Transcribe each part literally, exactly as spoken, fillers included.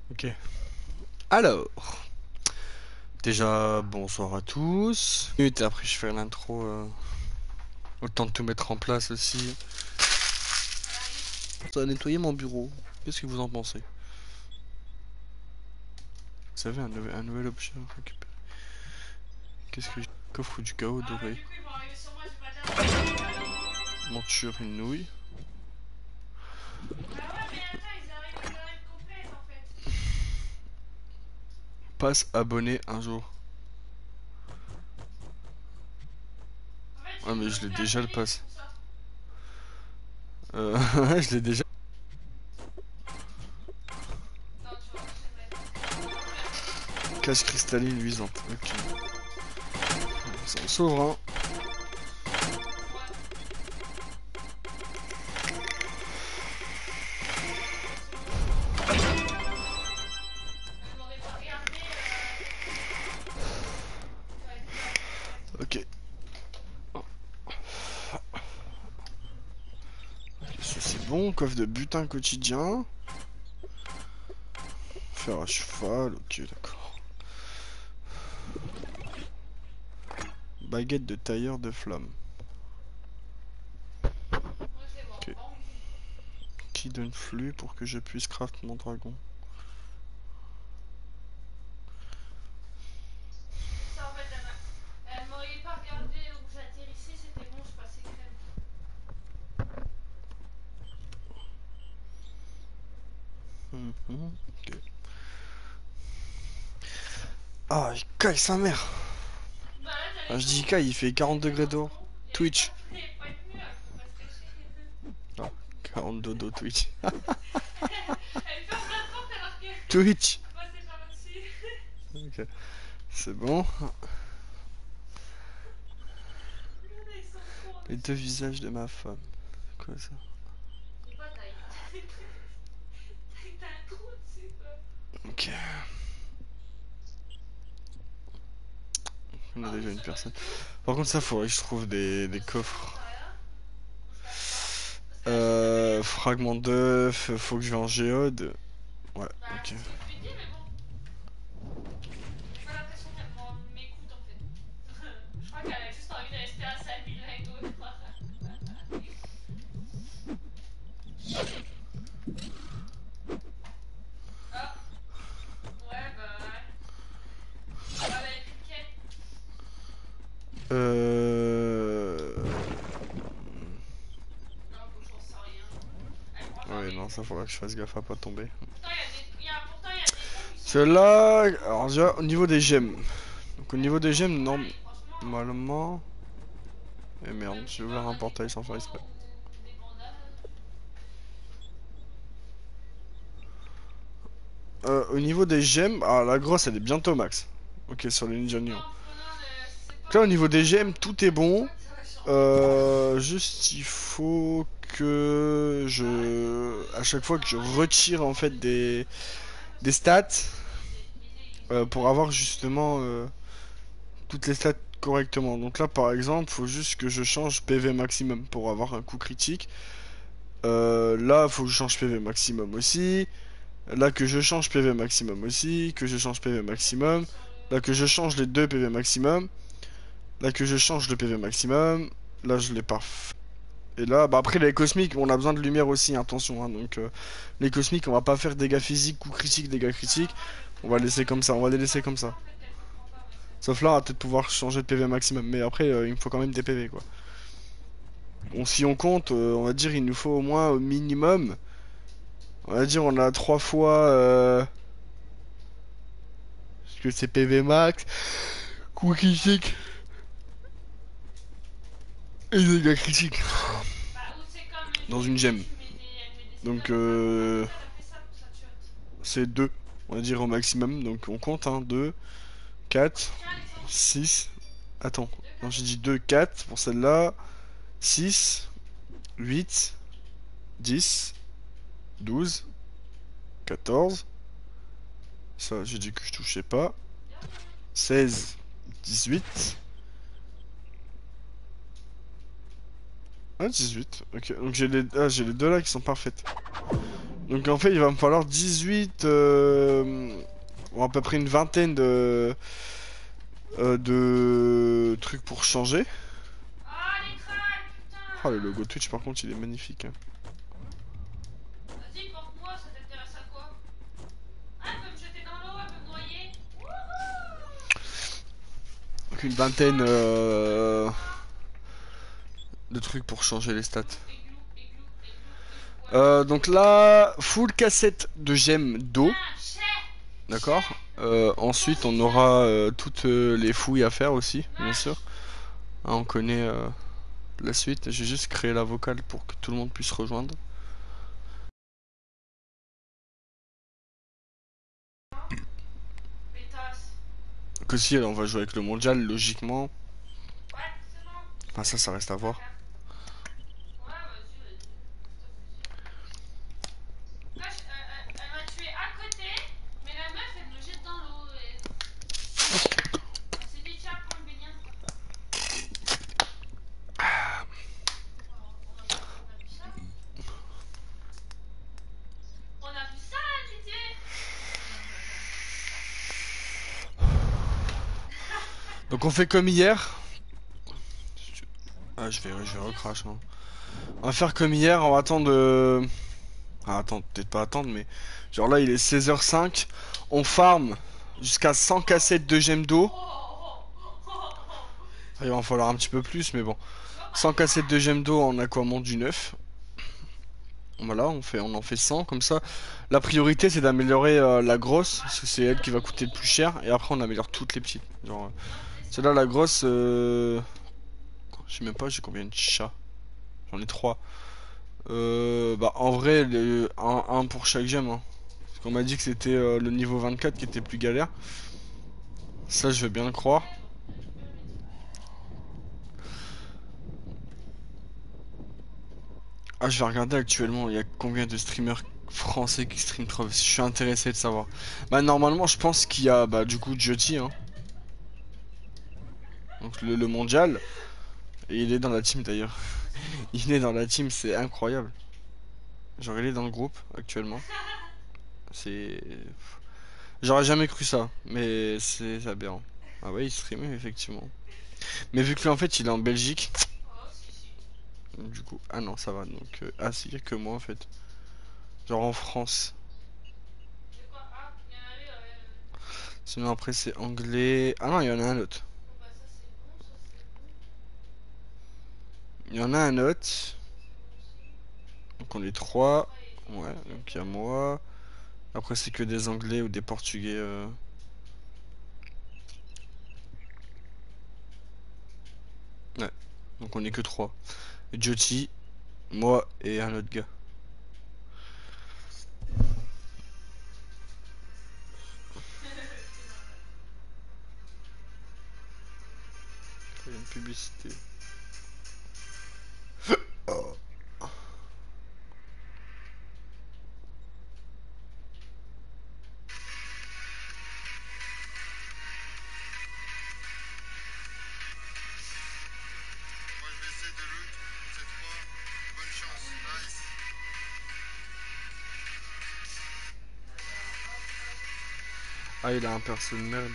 Ok. Alors, déjà, bonsoir à tous. Et après, je fais l'intro. Euh, autant de tout mettre en place aussi. Ça va nettoyer mon bureau. Qu'est-ce que vous en pensez? Vous savez, un, nouvel- un nouvel objet à récupérer. Qu'est-ce que j'ai? Coffre du chaos doré. Monture, une nouille. Passe abonné un jour. Ah, mais je l'ai déjà le passe. Euh, je l'ai déjà. Cache cristalline luisante. Ok. Ça me sauve, hein. Ok. Ça c'est bon. Coffre de butin quotidien. Fer à cheval. Ok, d'accord. Baguette de tailleur de flamme. Ok. Qui donne flux pour que je puisse craft mon dragon. Mhm, ok. Ah, il caille sa mère. Ah, je dis il caille, il fait quarante degrés dehors. Twitch. Ah, quarante dodo Twitch. Twitch. Ok, c'est bon. Les deux visages de ma femme. C'est quoi ça? Ok. On a déjà une personne. Par contre, ça, faudrait que je trouve des, des coffres. Euh, fragment d'œuf, faut que je vais en géode. Ouais, ok. Euh... Ouais, non, ça faudra que je fasse gaffe à pas tomber. Celle-là, alors déjà, au niveau des gemmes. Donc au niveau des gemmes, non, normalement... Eh merde, j'ai ouvert un portail sans faire exprès. Euh, au niveau des gemmes, ah la grosse elle est bientôt max. Ok, sur les Ninja Neon. Là au niveau des gemmes, tout est bon. Euh, juste il faut que je... À chaque fois que je retire en fait des, des stats, euh, pour avoir justement euh, toutes les stats correctement. Donc là par exemple, faut juste que je change P V maximum pour avoir un coup critique. Euh, là, faut que je change P V maximum aussi. Là, que je change P V maximum aussi. Que je change P V maximum. Là, que je change les deux P V maximum. Là, que je change le P V maximum. Là, je l'ai pas. Et là, bah après, les cosmiques, on a besoin de lumière aussi, attention. Hein, donc, euh, les cosmiques, on va pas faire dégâts physiques, coups critiques, dégâts critiques. On va laisser comme ça, on va les laisser comme ça. Sauf là, on va peut-être pouvoir changer de P V maximum. Mais après, euh, il me faut quand même des P V, quoi. Bon, si on compte, euh, on va dire, il nous faut au moins au minimum. On va dire, on a trois fois. Euh, Parce que c'est P V max, coup critique et dégâts critiques dans une gemme. Donc euh, c'est deux, on va dire au maximum. Donc on compte, hein, deux, quatre, six. Attends, non, j'ai dit deux, quatre pour celle-là. six, huit, dix, douze, quatorze. Ça, j'ai dit que je touchais pas. seize, dix-huit. Ah, dix-huit. Ok, donc j'ai les... Ah, j'ai les deux là qui sont parfaites. Donc en fait, il va me falloir dix-huit, euh, ou à peu près une vingtaine de, euh, de trucs pour changer. Ah, les cracks, Oh, le putain. logo Twitch, par contre, il est magnifique, hein. Vas-y, porte-moi, ça t'intéresse à quoi? Ah, elle peut me jeter dans l'eau, elle peut me noyer. Wouhou. Donc une vingtaine euh, de trucs pour changer les stats. Igloo, igloo, igloo, igloo, ouais. Euh, donc là, full cassette de gemmes d'eau. Tiens, chais. D'accord. Euh, ensuite, on aura euh, toutes euh, les fouilles à faire aussi, bien sûr. Hein, on connaît euh, la suite. J'ai juste créé la vocale pour que tout le monde puisse rejoindre. Pétasse. Que si on va jouer avec le mondial, logiquement. Ouais, c'est bon. Enfin, ça, ça reste à voir. Ouais, vas-y, vas-y. Ça fait plaisir. Là, je- euh, euh, elle m'a tué à côté, mais la meuf, elle me jette dans l'eau. Et... Elle s'est dit, tiens, prends une baignade. On a, on a vu ça. On a vu ça, Didier. Donc on fait comme hier. Ah, je vais, je vais recrash. Hein. On va faire comme hier. On va attendre. Euh... Ah, attends, peut-être pas attendre, mais genre là, il est seize heures cinq. On farm jusqu'à cent cassettes de gemmes d'eau. Ah, il va en falloir un petit peu plus, mais bon. cent cassettes de gemmes d'eau en aquamont du neuf. Voilà, on, fait, on en fait cent comme ça. La priorité c'est d'améliorer euh, la grosse, parce que c'est elle qui va coûter le plus cher. Et après on améliore toutes les petites. Genre, euh, celle-là, la grosse, euh... je sais même pas, j'ai combien de chats. J'en ai trois. Euh, bah en vrai, le, un, un pour chaque gemme. Hein. Parce qu'on m'a dit que c'était euh, le niveau vingt-quatre qui était plus galère. Ça, je veux bien le croire. Ah, je vais regarder actuellement, il y a combien de streamers français qui stream Trove. Je suis intéressé de savoir. Bah, normalement, je pense qu'il y a, bah, du coup, Jyoti, hein. Donc, le, le mondial. Et il est dans la team d'ailleurs. Il est dans la team, c'est incroyable. Genre, il est dans le groupe actuellement. C'est. J'aurais jamais cru ça, mais c'est aberrant. Ah, ouais, il stream, effectivement. Mais vu que lui, en fait, il est en Belgique. Oh, si, si. Donc, du coup, ah non, ça va. Donc, euh, ah, si, il y a que moi en fait. Genre en France. C'est quoi? Ah, il y en avait, ouais. Sinon, après, c'est anglais. Ah non, il y en a un autre. Bon, bah, ça c'est bon, ça c'est bon. Il y en a un autre. Ça c'est bon aussi. Donc, on est trois. Ouais, il Ouais, est donc il y a bon. moi. Après, c'est que des anglais ou des portugais. euh. Ouais, donc on est que trois. Jyoti, moi et un autre gars. C'est normal. Il y a une publicité. Moi je vais essayer de loot cette fois. Bonne chance, nice. Ah, il a un perso de merde.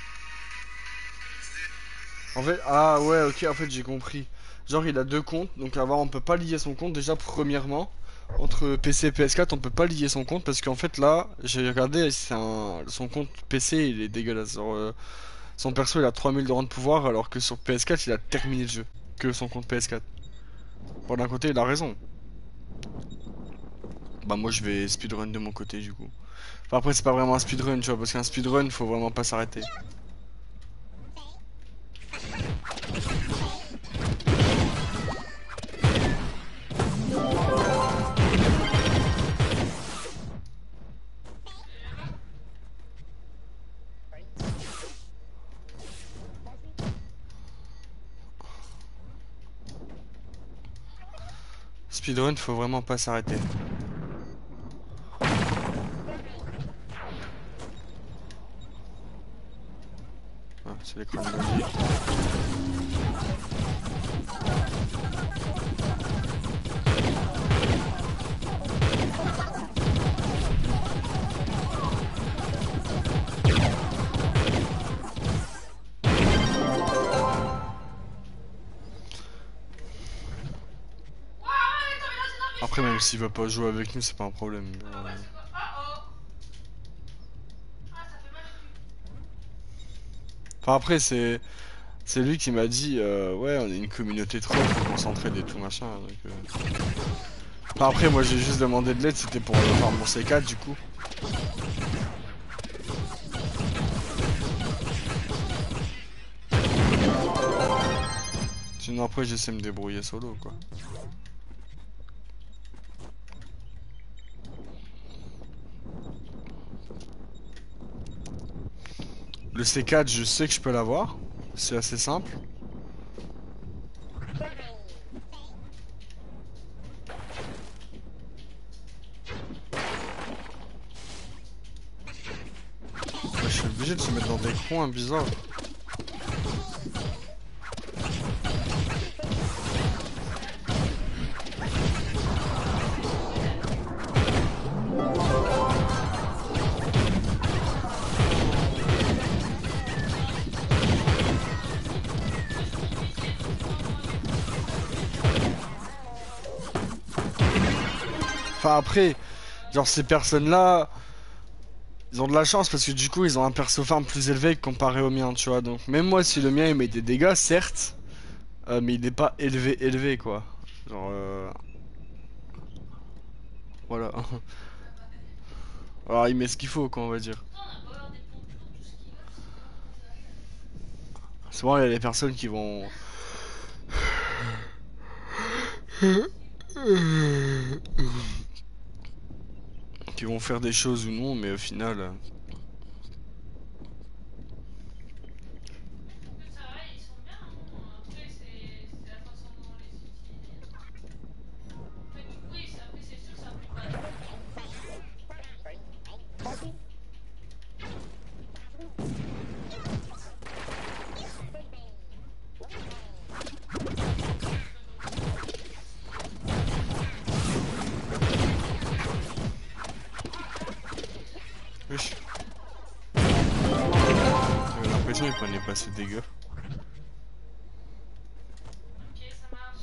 X D. En fait, ah ouais, ok, en fait, j'ai compris. Genre, il a deux comptes, donc avant, on peut pas lier son compte. Déjà, premièrement, entre P C et P S quatre, on peut pas lier son compte parce qu'en fait, là, j'ai regardé, c'est un... son compte P C, il est dégueulasse. Genre, euh, son perso, il a trois mille de rang de pouvoir, alors que sur P S quatre, il a terminé le jeu. Que son compte P S quatre. Bon, d'un côté, il a raison. Bah, moi, je vais speedrun de mon côté, du coup. Enfin, après, c'est pas vraiment un speedrun, tu vois, parce qu'un speedrun, faut vraiment pas s'arrêter. Speedrun, faut vraiment pas s'arrêter. Ah, c'est l'écran de logique. même s'il veut pas jouer avec nous, c'est pas un problème. Ah ouais, Euh, c'est quoi? Oh oh. Ah, ça fait mal au cul. Enfin après c'est c'est lui qui m'a dit euh, ouais on est une communauté trop, faut qu'on s'entraide et tout machin. Donc, euh... enfin, après moi j'ai juste demandé de l'aide, c'était pour aller faire mon C quatre du coup. Sinon après j'essaie de me débrouiller solo quoi. Le C quatre je sais que je peux l'avoir, c'est assez simple. Ouais, je suis obligé de se mettre dans des coins bizarres. Enfin après, genre ces personnes-là, ils ont de la chance parce que du coup ils ont un perso farm plus élevé comparé au mien, tu vois. Donc même moi si le mien il met des dégâts, certes, euh, mais il n'est pas élevé élevé quoi. Genre euh... voilà. Alors il met ce qu'il faut quoi on va dire. Pourtant, on a pas avoir des pompes lourdes, tout ce qu'il veut, c'est pas bizarre. Souvent il y a des personnes qui vont... qui vont faire des choses ou non, mais au final... euh, Mais ça va, ils sont bien, hein. Après, c'est c'est la façon dont on les utilise. En fait, oui, c'est- après, c'est sûr que ça plaît pas. Wesh. J'avais l'impression qu'il prenait pas ses dégâts. Ok, ça marche.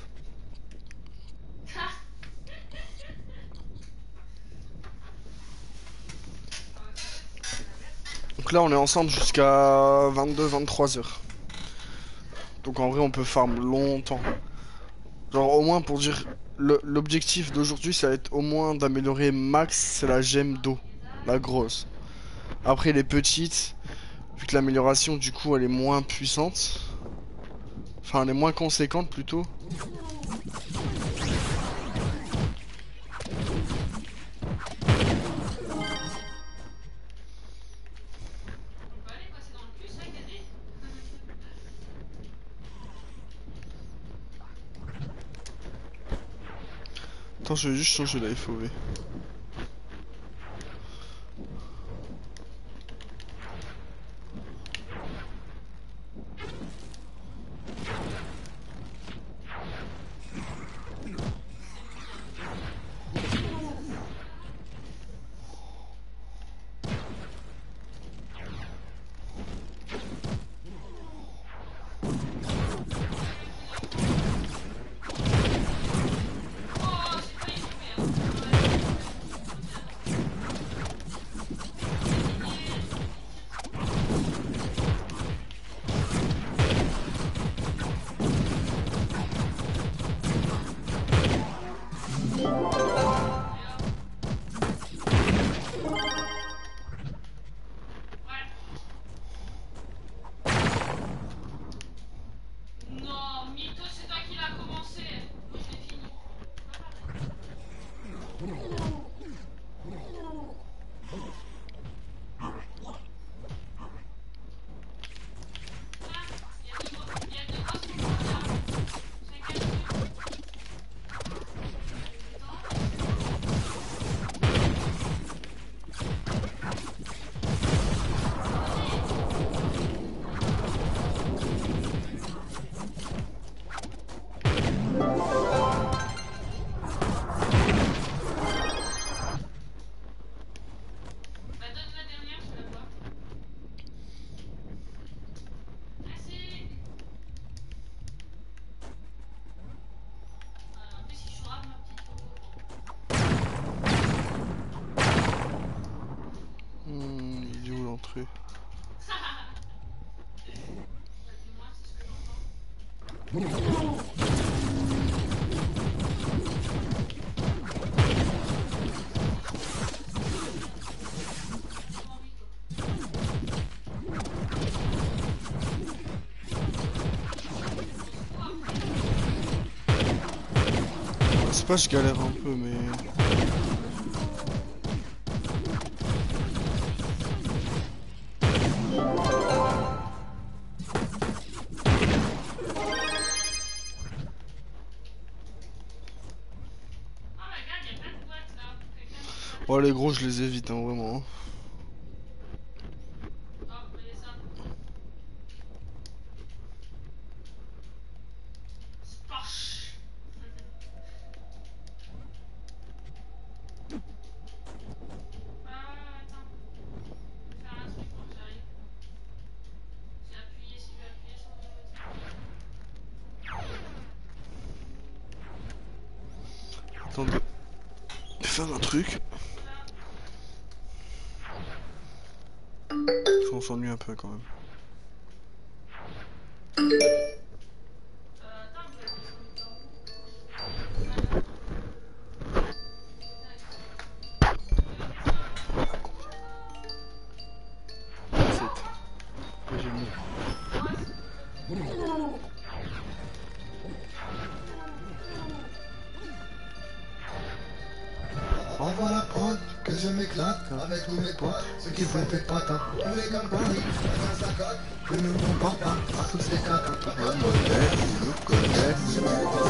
Donc là on est ensemble jusqu'à vingt-deux vingt-trois heures. Donc en vrai on peut farm longtemps. Genre au moins pour dire le- l'objectif d'aujourd'hui ça va être au moins d'améliorer max c'est la gemme d'eau, la grosse. Après les petites, vu que l'amélioration du coup elle est moins puissante, enfin elle est moins conséquente plutôt. On peut aller passer dans le cul, ça, Caddy? Attends je vais juste changer la F O V. Oh, j'ai failli tomber, hein. détruit. Dis-moi si ce que j'entends. C'est pas, je galère un peu, mais. Oh my god, y'a plein de boîtes là. Quelqu'un qui passe. Oh, les gros, je les évite, hein, vraiment. hein. Oh, voyez ça. Splash. Ah, attends. Je vais faire un truc quand j'arrive. J'ai appuyé, si j'ai appuyé sur le truc. Attendez. Je vais faire un truc. On s'ennuie un peu quand même. Euh, attends, vous avez besoin de temps. sept. J'ai mis. Envoie la prod, que je m'éclate avec tous mes potes, ceux qui font des patates, tous les gars Paris, chacun sa cote, que ne compare pas à tous ces catas. Tout le monde nous connaît, nous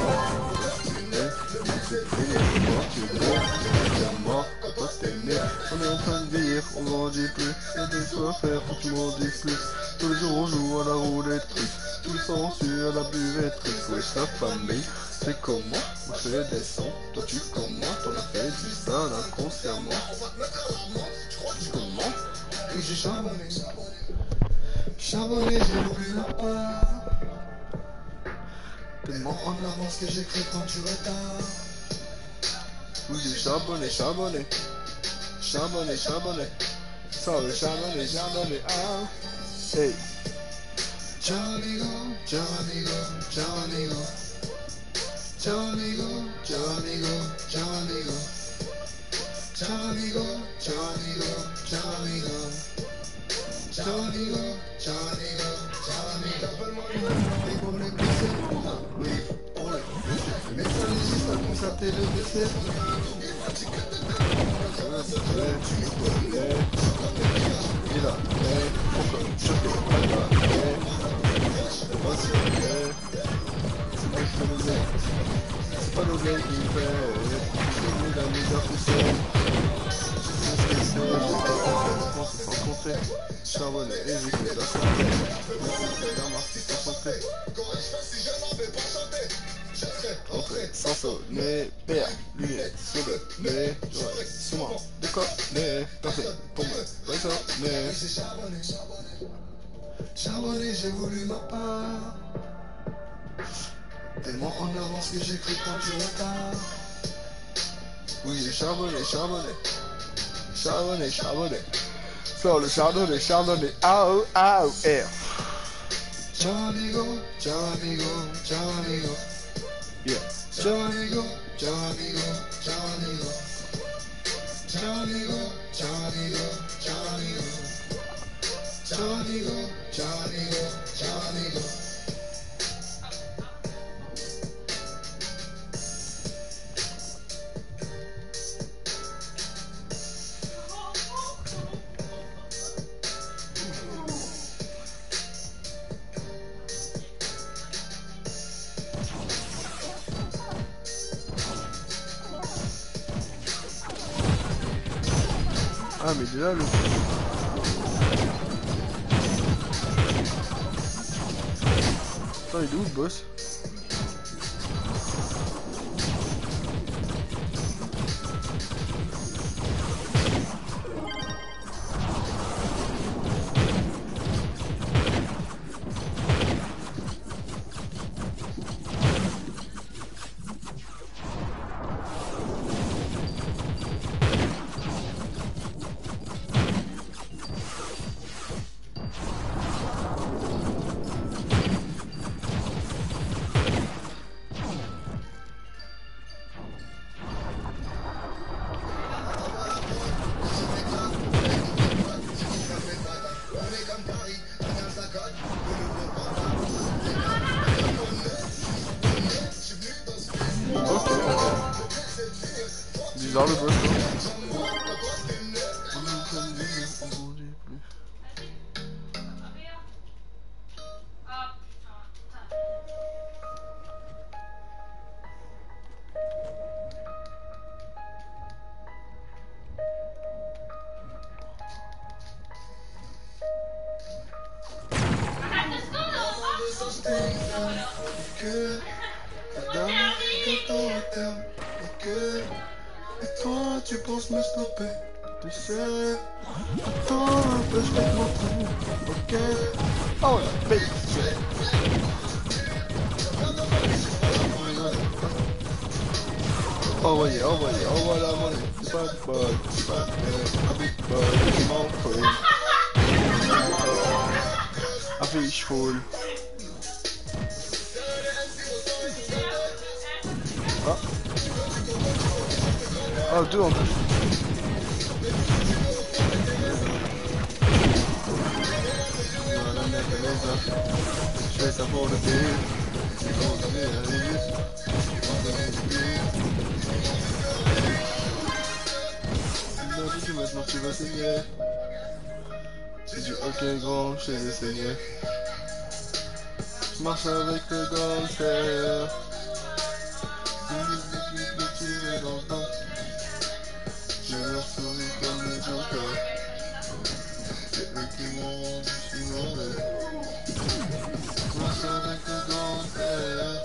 on est en train de vieillir, on grandit plus, y'a des choses à faire, tout le monde dit plus. Tous les jours on joue à la roulette russe, tout le sang sur à la buvette russe. Ouais, sa famille, c'est comment on fait des sons, toi tu commentes, on a fait du ça inconsciemment. Comment? Et j'ai charbonné, charbonné, j'ai voulu la part. Tellement en avance que j'écris quand tu retardes. Oui, j'ai charbonné, charbonné, charbonné, charbonné, ça le charbonné, charbonné, ah. Hey. Ciao amigo, ciao amigo, ciao amigo. Ciao amigo, ciao amigo, ciao amigo. Ciao amigo, ciao amigo, ciao amigo. Ciao amigo, ciao amigo, ciao amigo. Et pour les plaisirs, oui, pour les plaisirs. Mais ça n'existe pas pour ça, t'es le dessert. Il a, mais, pourquoi je fais pas là, mais, c'est pas si, mais, c'est pas que le mec, c'est pas le mec qui fait, c'est lui la mise à pousser, c'est ce que c'est, j'ai pas compris, sans compter, charbonné, et j'ai fait la santé, c'est un artiste en santé, entrée, sans sonner, père, lunettes, sur le nez, j'aurais souvent déconné, parfait, pour me raisonner. J'ai charbonné, charbonné, j'ai voulu ma part. Tellement en avance que j'écris quand tu retardes. Oui, j'ai charbonné, charbonné, charbonné, charbonné, sur le chardonnay, chardonnay, ah oh, ah oh, air. Ciao amigo, ciao amigo, ciao amigo. Yeah. Ciao amigo, ciao amigo, ciao amigo. Ciao amigo, ciao amigo, ciao amigo. Ciao amigo, ciao amigo, ciao amigo. Ah mais il est là le... Attends, il est où le boss? Ok, la dernière bientôt à terme. Ok, et toi tu penses me stopper. Tu sais, attends un peu, je vais te montrer. Ok, Oh la paix. envoyez, envoyez, envoie la monnaie. Bad boy, bad boy, big boy, mon frère. Affiche full. Ah. Ah, deux en plus. Voilà, mec, les autres. Je fais ça pour le pays. Pour le pays. Maintenant tu vas saigner. C'est du ok grand, je t'ai saigné. Je marche avec le gangster. Je leur souris comme le Joker. C'est eux qui m'ont dit je suis mauvais. Je marche avec le gangster.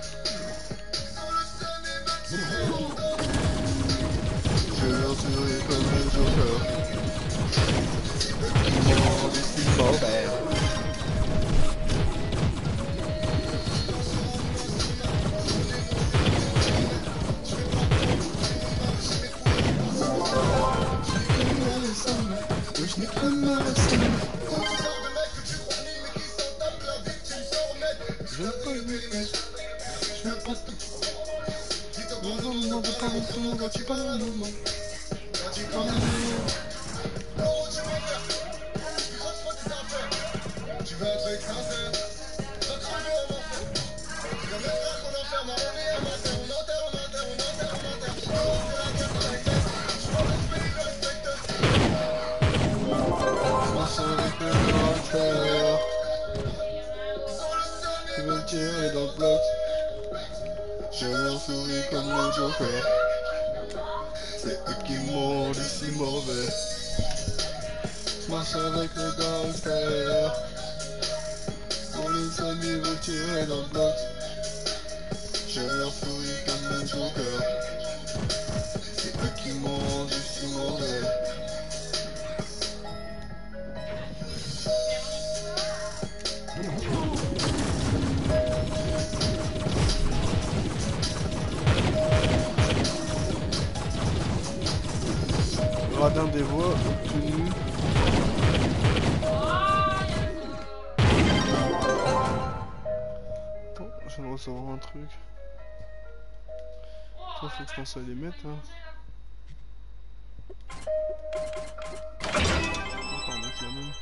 Je leur souris comme le Joker. C'est eux qui m'ont dit je suis mauvais. Je n'ai pas mal à ça. Je veux pas le mettre. Je veux pas tout. Non, non, non, de pas longtemps. Quand tu parles un moment. Quand tu parles un moment. Tu veux un truc sincère. Tu vas crever en enfer. Tu vas mettre un qu'on enferme. On est à matin. On enterre, on enterre, on enterre, on enterre. Je pense que la guerre dans la guerre. Je vois le pays, le respecte. Je marche avec le gangster. Tu veux me tirer dans le bloc. Je leur souris comme le Joker. C'est eux qui m'ont dit si mauvais. Je marche avec le gangster. Pour les amis veulent tirer dans le bloc. Je leur souris comme le Joker. C'est eux qui m'ont dit si mauvais. Radin des voix obtenu. Attends, je viens de recevoir un truc. Toi, faut que je pense à les mettre là. On va pas remettre la même.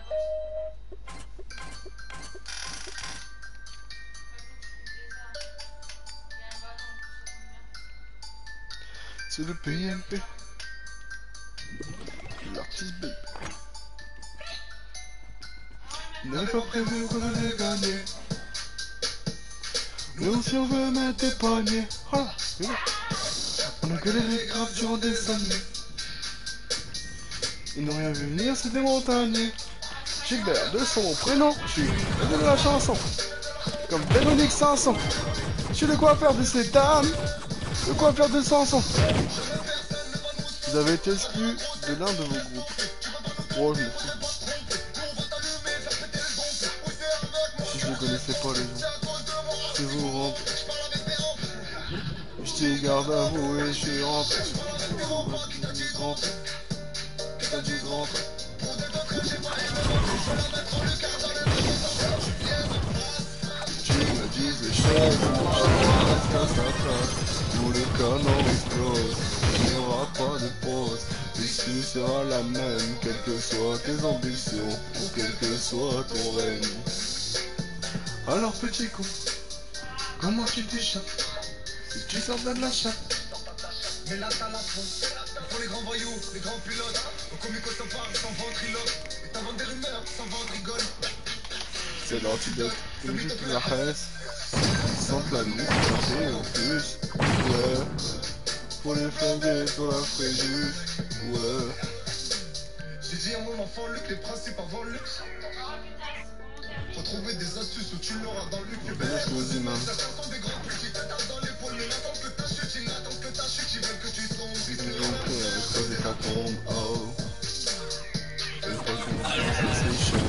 C'est le P M P. L'artiste B. Il n'avait pas prévu qu'on allait gagner. Nous aussi on veut mettre des paniers. Voilà, c'est bon. On a galéré grave durant des années. Ils n'ont rien vu venir, c'est des montagners. Gilbert, de son prénom, je suis de la chanson. Comme Véronique Sanson. Je suis le coiffeur de ces dames. Le coiffeur de Sanson. Vous avez été exclu de l'un de vos groupes. Oh, je me fous. Si je ne connaissais pas les gens. Je vous rentre. Je t'ai garde à vous et je rentre. Je rentre. Je rentre. Tu me dis des choses, où le canon explose. Il n'y aura pas de pause. L'issue sera la même, quelles que soient tes ambitions, ou quel que soit ton règne. Alors petit con, comment tu t'échappes si tu sors de la chatte? Mais là t'as la faute. Pour les grands voyous, les grands pilotes, au comico s'en parle sans ventriloque. Et t'inventes des rumeurs sans ventrigole. C'est l'antidote. C'est juste la reste. Sans planif, c'est en plus. Ouais. Pour les flinguer, pour la fréjus. Ouais. J'ai dit un moment fort Luc, les principes avant luxe. Faut trouver des astuces où tu l'auras dans le cul. Excusez moi. Certains sont des gros petits têtards dans l'épaule. Mais n'attendent que ta chute, ils n'attendent que ta chute. Ils veulent que tu tombes. Ils Ils ont pris à creuser ta tombe. Oh. Une fois qu'on pense c'est chaud.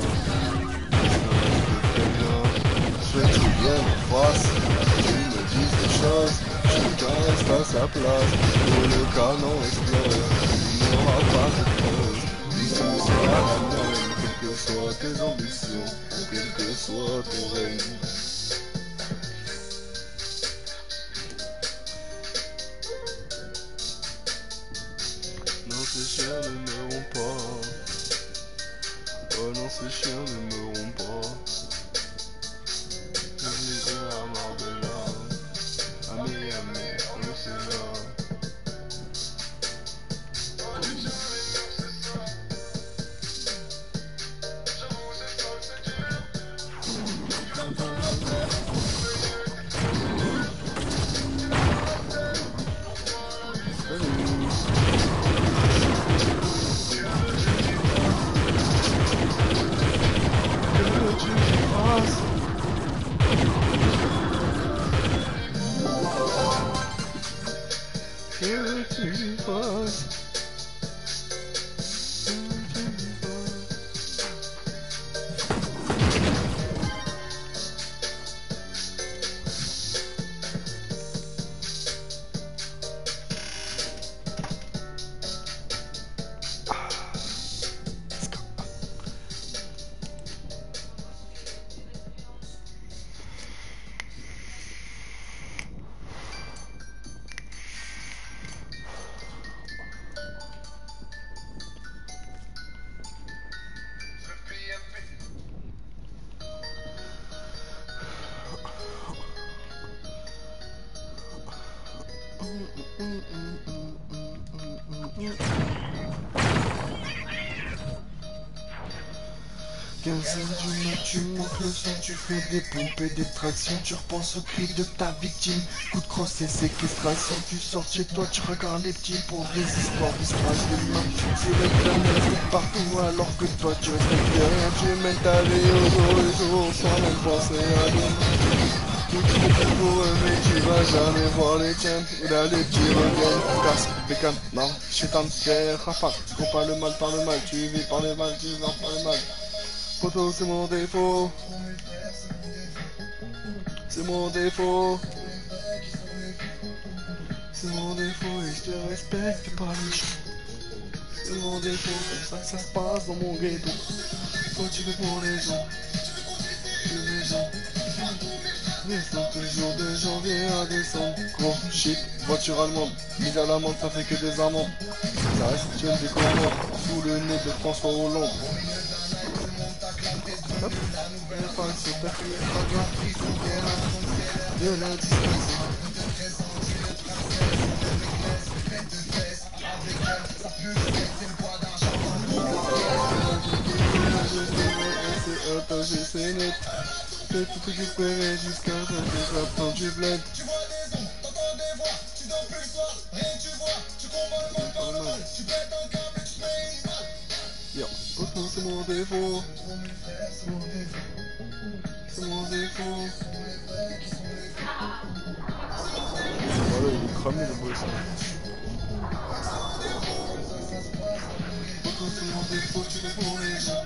Je veux que tu viennes en face. Tu me dises des choses. Chacun reste à sa place. Où le canon explose. Il n'y aura pas de pause. L'issue sera la même. Quelles que soient tes ambitions. Quel que soit ton règne. Non, ces chiens ne meurront pas. Oh non, ces chiens ne meurront pas. Je vais à Marbella. Amé, amé, on c'est là. Que tu fasses. quinze heures du mat, tu montes le son, tu fais des pompes et des tractions, tu repenses au cri de ta victime, coup de crosse et séquestration, tu sors chez toi, tu regardes les petits pour des histoires d'histoire de main, tu réclames partout alors que toi tu respectes rien, tu mènes ta vie au jour le jour sans même penser à demain. Tout est pour eux mais tu vas jamais voir les tiens. Il a les petits reviennent, casse, bécane, non, chétan, guerre, rafale. Tu cours pas le mal par le mal, tu vis par le mal, tu vis par le mal. Photo c'est mon défaut. C'est mon défaut. C'est mon défaut et je te respecte pas les choses. C'est mon défaut, comme ça que ça se passe dans mon ghetto. Toi tu veux pour les gens. Tu veux les gens. Descends toujours de janvier à décembre. Gros shit, voiture allemande. Mise à l'amende, ça fait que des amendes. Ça reste des commandes. Sous le nez de François Hollande. Hop, elle passe sur ta fille, de la distance. C'est otage et c'est net. Fais tout récupérer jusqu'à ce que ça prend du bled. Tu vois des ondes, t'entends des voix, tu dors plus le soir, rien que tu vois, tu combats le mal par le mal, tu pètes un câble et tu payes une balle. Yo, pourtant c'est mon défaut, c'est mon défaut, c'est mon défaut. Voilà, il est cramé le boss. Pourtant c'est mon défaut, tu le pour les gens.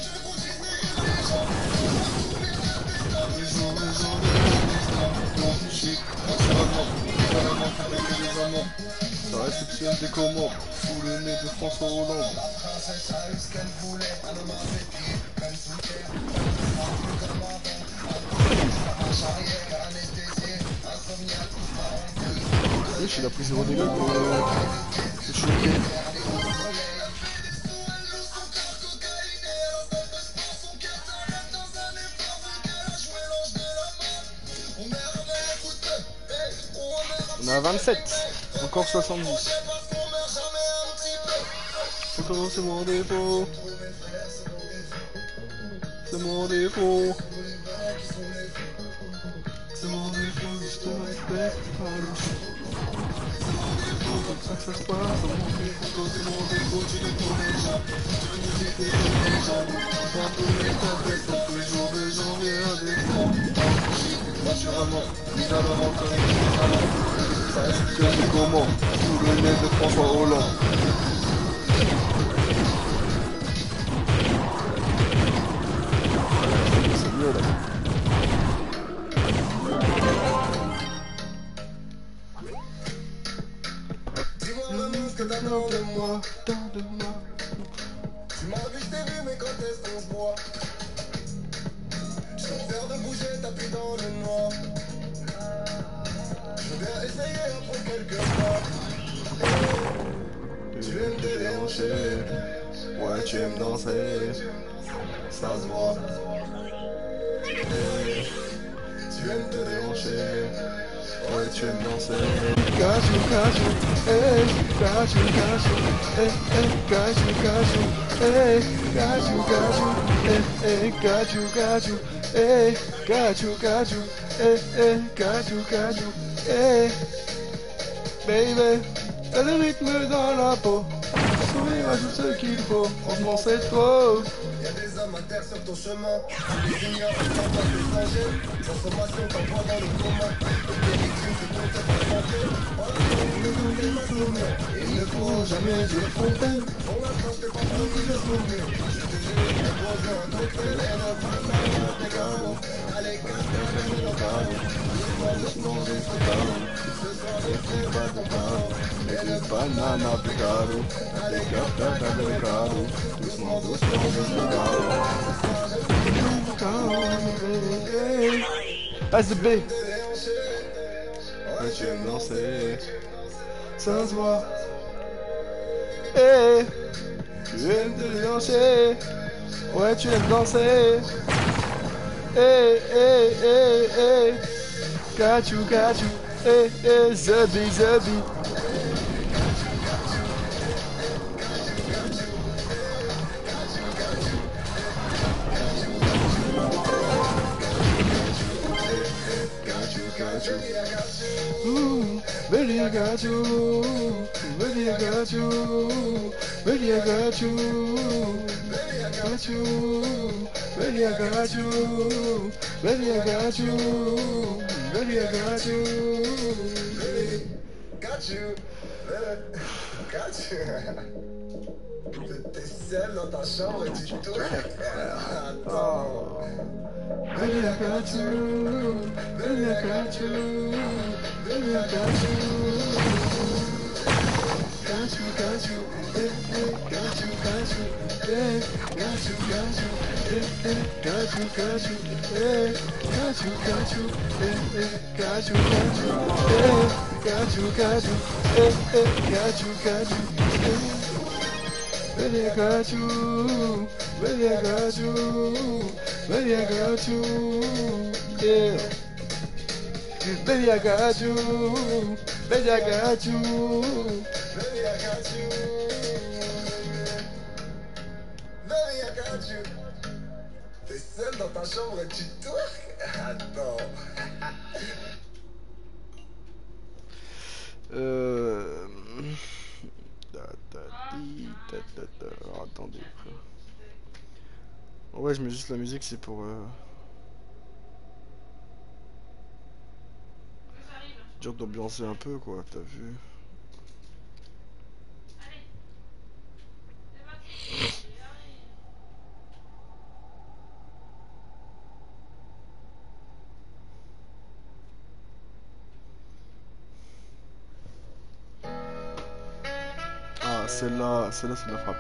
Les gens, les gens, les gens, les chic, naturellement, naturellement, avec les amants. Ça réceptionne des commandes, sous le nez de François Hollande. La princesse a eu ce qu'elle voulait, elle m'a fait pied, même sous terre, plus comme avant. Ça marche arrière, anesthésié, insomniaque, oui, je suis la prise zéro dégâts, je suis choqué. On est à vingt-sept, encore soixante-dix. Pourtant c'est mon défaut. C'est mon défaut. C'est mon défaut, je te respecte pas le choix. C'est comme ça que ça se passe dans mon défaut. C'est mon défaut, tu le connais déjà. Tu le dis que tu les gens. Dans tous les cas, c'est toujours de janvier. différemment. Lisa le reconnaît différemment. Ça explique comment, sous le nez de François Hollande. C'est mieux là. Dis-moi vraiment ce que t'attends de moi. Tant de moi. Tu m'as vu, je t'ai vu, mais quand est-ce qu'on se voit? Je peux te faire de bouger, tapis dans le noir. Je veux bien essayer après quelques fois. Tu aimes te déhancher. Ouais, tu aimes danser. Ça se voit. Tu aimes te déhancher. Ouais, tu aimes danser. Cachou, cachou, hey, cachou, cachou, hey, hey, cachou, cachou, hey, cachou, cachou, hey, hey, cachou, cachou, hey, cachou, cachou, hey, hey, cachou, cachou, hey, baby, t'as le rythme dans la peau, sourire ajoute ce qu'il faut, franchement c'est trop. Y'a des hommes à terre sur ton chemin. Tu les ignores, tu t'en passes des singes. Transformation t'envoie dans le coma. Et tes victimes se comptent pour santé. Voilà, ne comptez pas sur nous. Il ne faut jamais dire fontaine. Pour l'instant, je t'ai pas promis de souvenir. Je te jure, je t'ai posé un cocktail. Et ne pas ça, tes carreaux. Allez, casse-toi, fais le carreau. Doucement, doucement, calme. Ce soir, Et puis pas de calme. Et le banana picado. Allez, capta de caro. Doucement, doucement, doucement, calme. Ah, c'est B. Ouais, tu aimes danser. Ça se voit. Hey, tu aimes te danser. Ouais, tu aimes danser. Hey, hey, hey, hey. Cachou, cachou. Hey, hey, zabi, zabi. Ooh, baby, I got you. Baby, I got you. Baby, I got you. Baby, I got you. Baby, I got you. Baby, I got you. Baby, I got you. Got you. Got you. T'es seul dans ta chambre et tu tournes. Attends. Baby, I got you. Baby, I got you. Baby, I got you. Got you, got you. Eh, eh, got you, got you. Eh, got you, got you. Eh, eh, got you, got you. Eh, got you, got you. Eh, eh, got you, got you. Eh, got you, got you. Eh, eh, got you, got you. Eh. Baby, I got you. Baby, I got you. Baby, I got you. Yeah. Baby, I got you. Baby, I got you. Baby, I got you. Baby, I got you. T'es seul dans ta chambre et tu tournes. Attends. Euh... ta, ta, ti, ta, ta, ta. Alors, attendez, frère. Ouais, je mets juste la musique, c'est pour... Euh... dur d'ambiancer un peu, quoi, t'as vu. Ah, celle-là, celle-là, c'est de la frappe.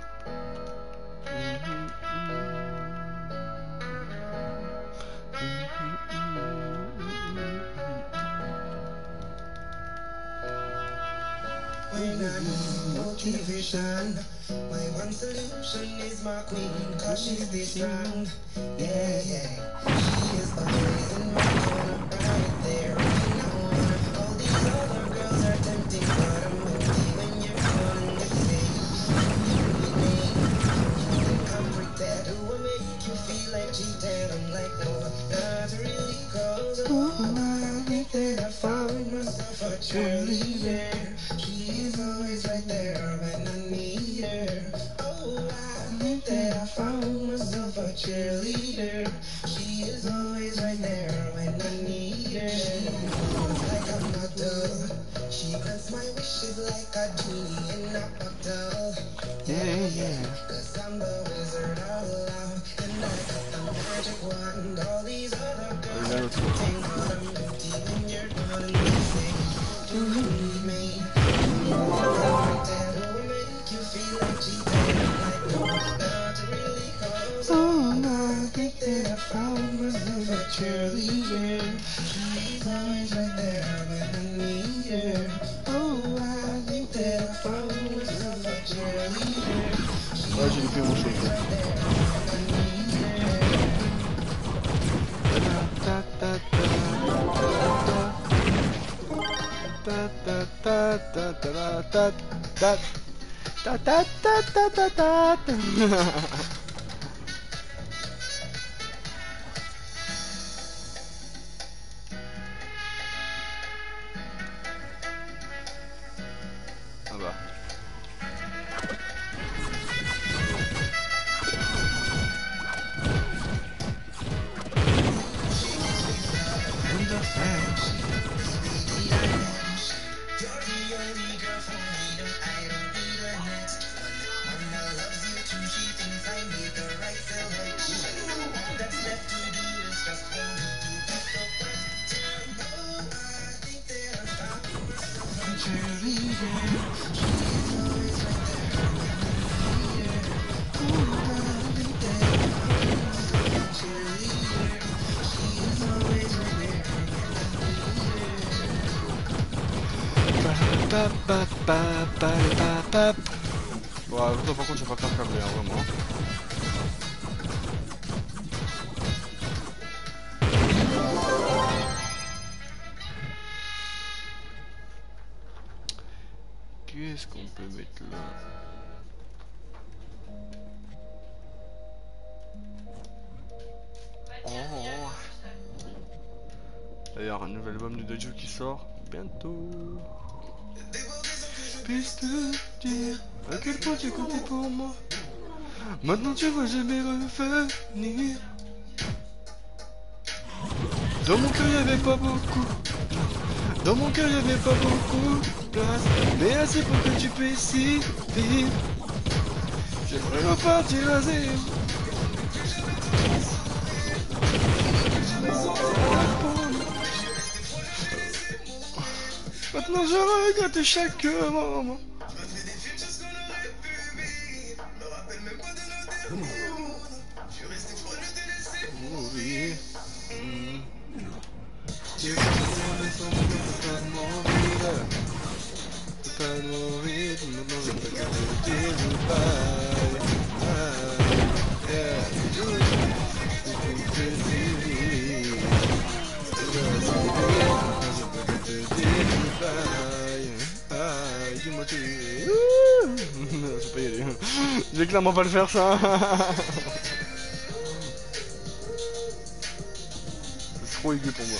When I need motivation, my one solution is my queen, cause she's the strong. Yeah, yeah. She is always in my corner, right there. When I wanna, all these other girls are tempting, but I'm empty when you're gone and they say you need me. I'm pretend to make you feel like cheating. I'm like, no, not really, cause oh, I think that I found myself a cheerleader. She is always right there when I need her. Oh, I think that I found myself a cheerleader. She is always right there when I need She grants my wishes like a genie in a bottle. Yeah, yeah. Cause I'm the wizard of love, and I got the magic wand. All these other girls Là, l'autre. think that I'm empty when you're gone, and they say you need me. It'll make you feel like cheating, like no doubt it really goes. Oh, I think that I found myself a cheerleader. She's always right there when I need her. Oh, I think that I found myself a cheerleader. Ouais, j'ai loupé mon chose. Ta ta ta ta ta ta ta ta ta ta ta ta ta ta ta ta. Ah bah. Pa, pa, pa, pa, pa, pa. Bon, toi par contre, je vais pas faire câbler, hein, vraiment. Qu'est-ce qu'on peut mettre là? Oh. D'ailleurs, un nouvel album de Dojo qui sort bientôt. Puisse te dire à quel point tu comptais pour moi. Maintenant tu vois jamais revenir. Dans mon cœur y'avait pas beaucoup. Dans mon cœur y'avait pas beaucoup de place, mais assez pour que tu puisses y vivre. J'aimerais repartir à zéro. Maintenant je regrette chaque moment. Oui. Mmh. Tu peux pas mourir. Tu peux pas mourir. Maintenant je peux te dire goodbye. Ah, yeah. Tu peux te dire. Je peux te dire goodbye. Ah, dis-moi tu. Je vais pas y aller. Je vais clairement pas le faire ça. C'est trop aigu pour moi.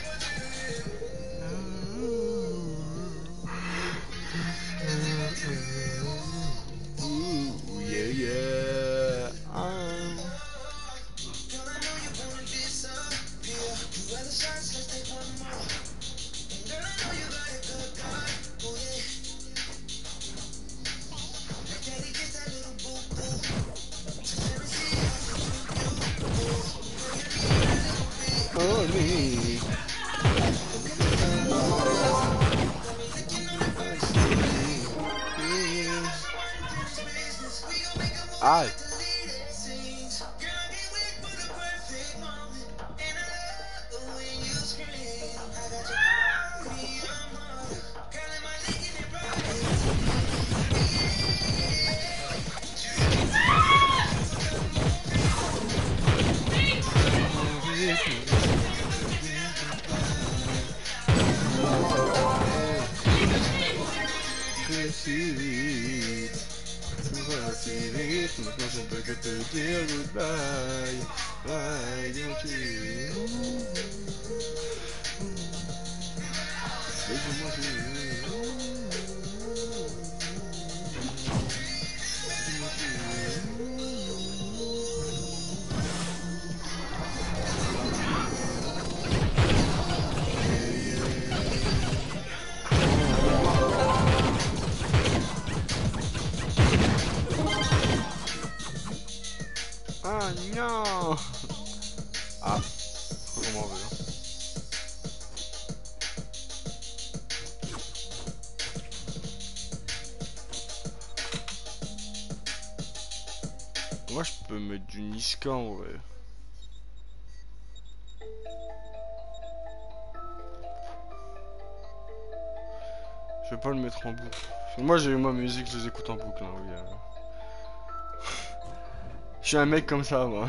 Ooh, yeah, yeah. Um. Oh, me. Aye. Maintenant je ne peux que te dire goodbye. Bye, dis-moi tu. Dis-moi tu. Dis-moi tu. Ah non. Ah, faut qu'on m'en veut. Hein. Moi je peux mettre du Niska en vrai. Je vais pas le mettre en boucle. Parce que moi j'ai ma musique, je les écoute en boucle. Hein, oui, euh. Je suis un mec comme ça moi.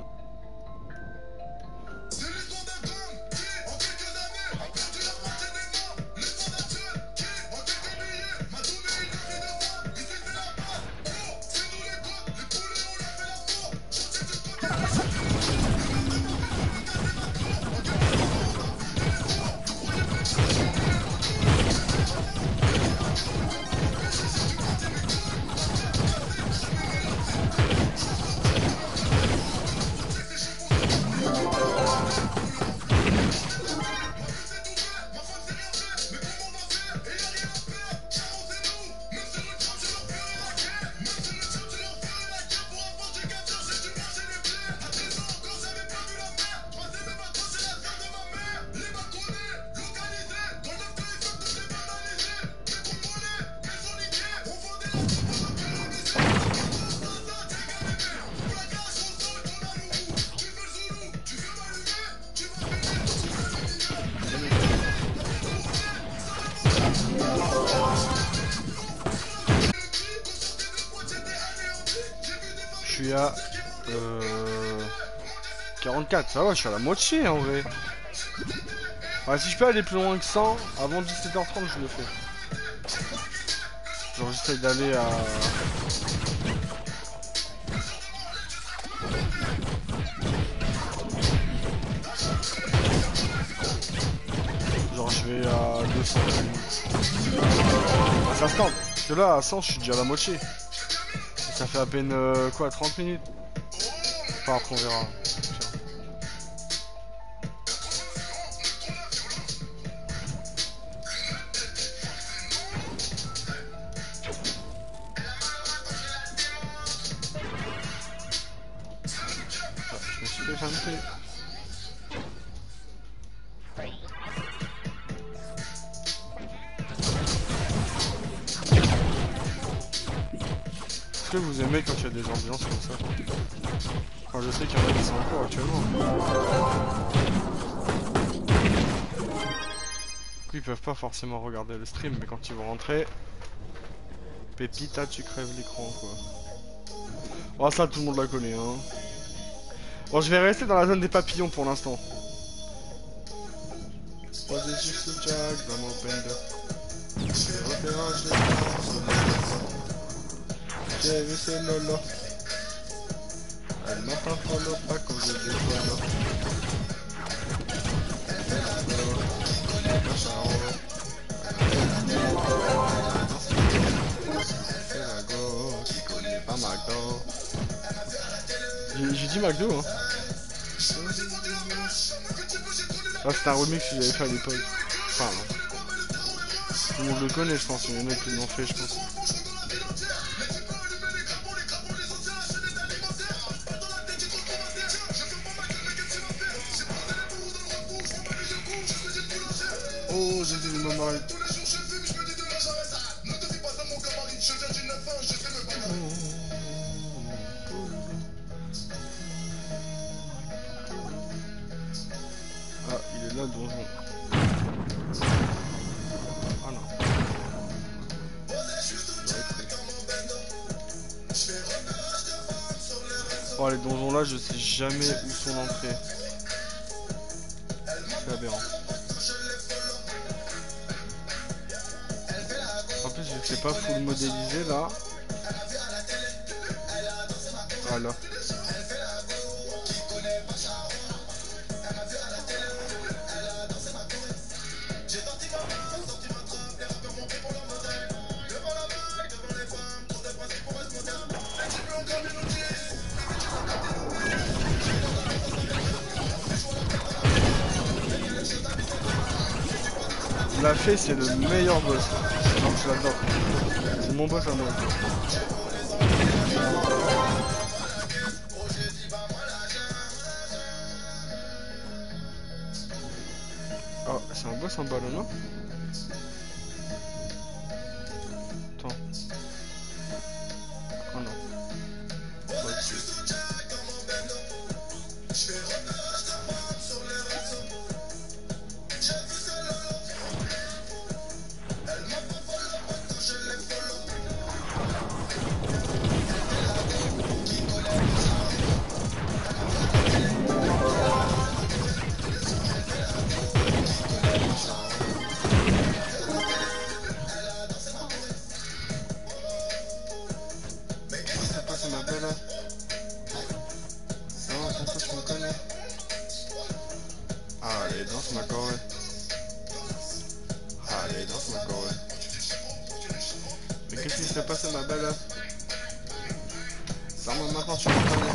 Je suis à euh, quarante-quatre, ça va, je suis à la moitié en vrai. Ouais, si je peux aller plus loin que cent, avant dix-sept heures trente je le fais. Genre j'essaye d'aller à... Genre je vais à deux cents. Ah, ça se tente. Parce que là à cent je suis déjà à la moitié. Ça fait à peine euh, quoi, trente minutes. Enfin après on verra. Ah, je me suis fait chanter. Est-ce que vous aimez quand il y a des ambiances comme ça? Enfin je sais qu'il y en a qui sont en cours actuellement. Du coup ils peuvent pas forcément regarder le stream, mais quand ils vont rentrer, Pépita tu crèves l'écran quoi. Bon ça tout le monde la connaît hein. Bon je vais rester dans la zone des papillons pour l'instant. J'ai vu c'est Lolo. Elle m'a pas follow pas quand j'ai des follow. C'est la go qui connaît pas McDo. J'ai dit McDo hein. Ah c'était un remix que j'avais fait à l'époque. Enfin non. Tout le monde le connaît je pense, il y en a qui l'ont fait je pense. Oh, j'ai dit le moment. Ah, il est là le donjon. Ah non. Oh, les donjons là, je sais jamais où sont l'entrée. C'est aberrant. En plus, vu que c'est pas full modélisé là. Voilà. La fée c'est le meilleur boss. Non, je l'adore. C'est mon boss à moi. cent balles, non? Attends. Oh non. Allez, danse ma Corée. Allez, danse ma Corée. Mais qu'est-ce qui s'est passé ma belle? Ça remonte maintenant, tu me connais.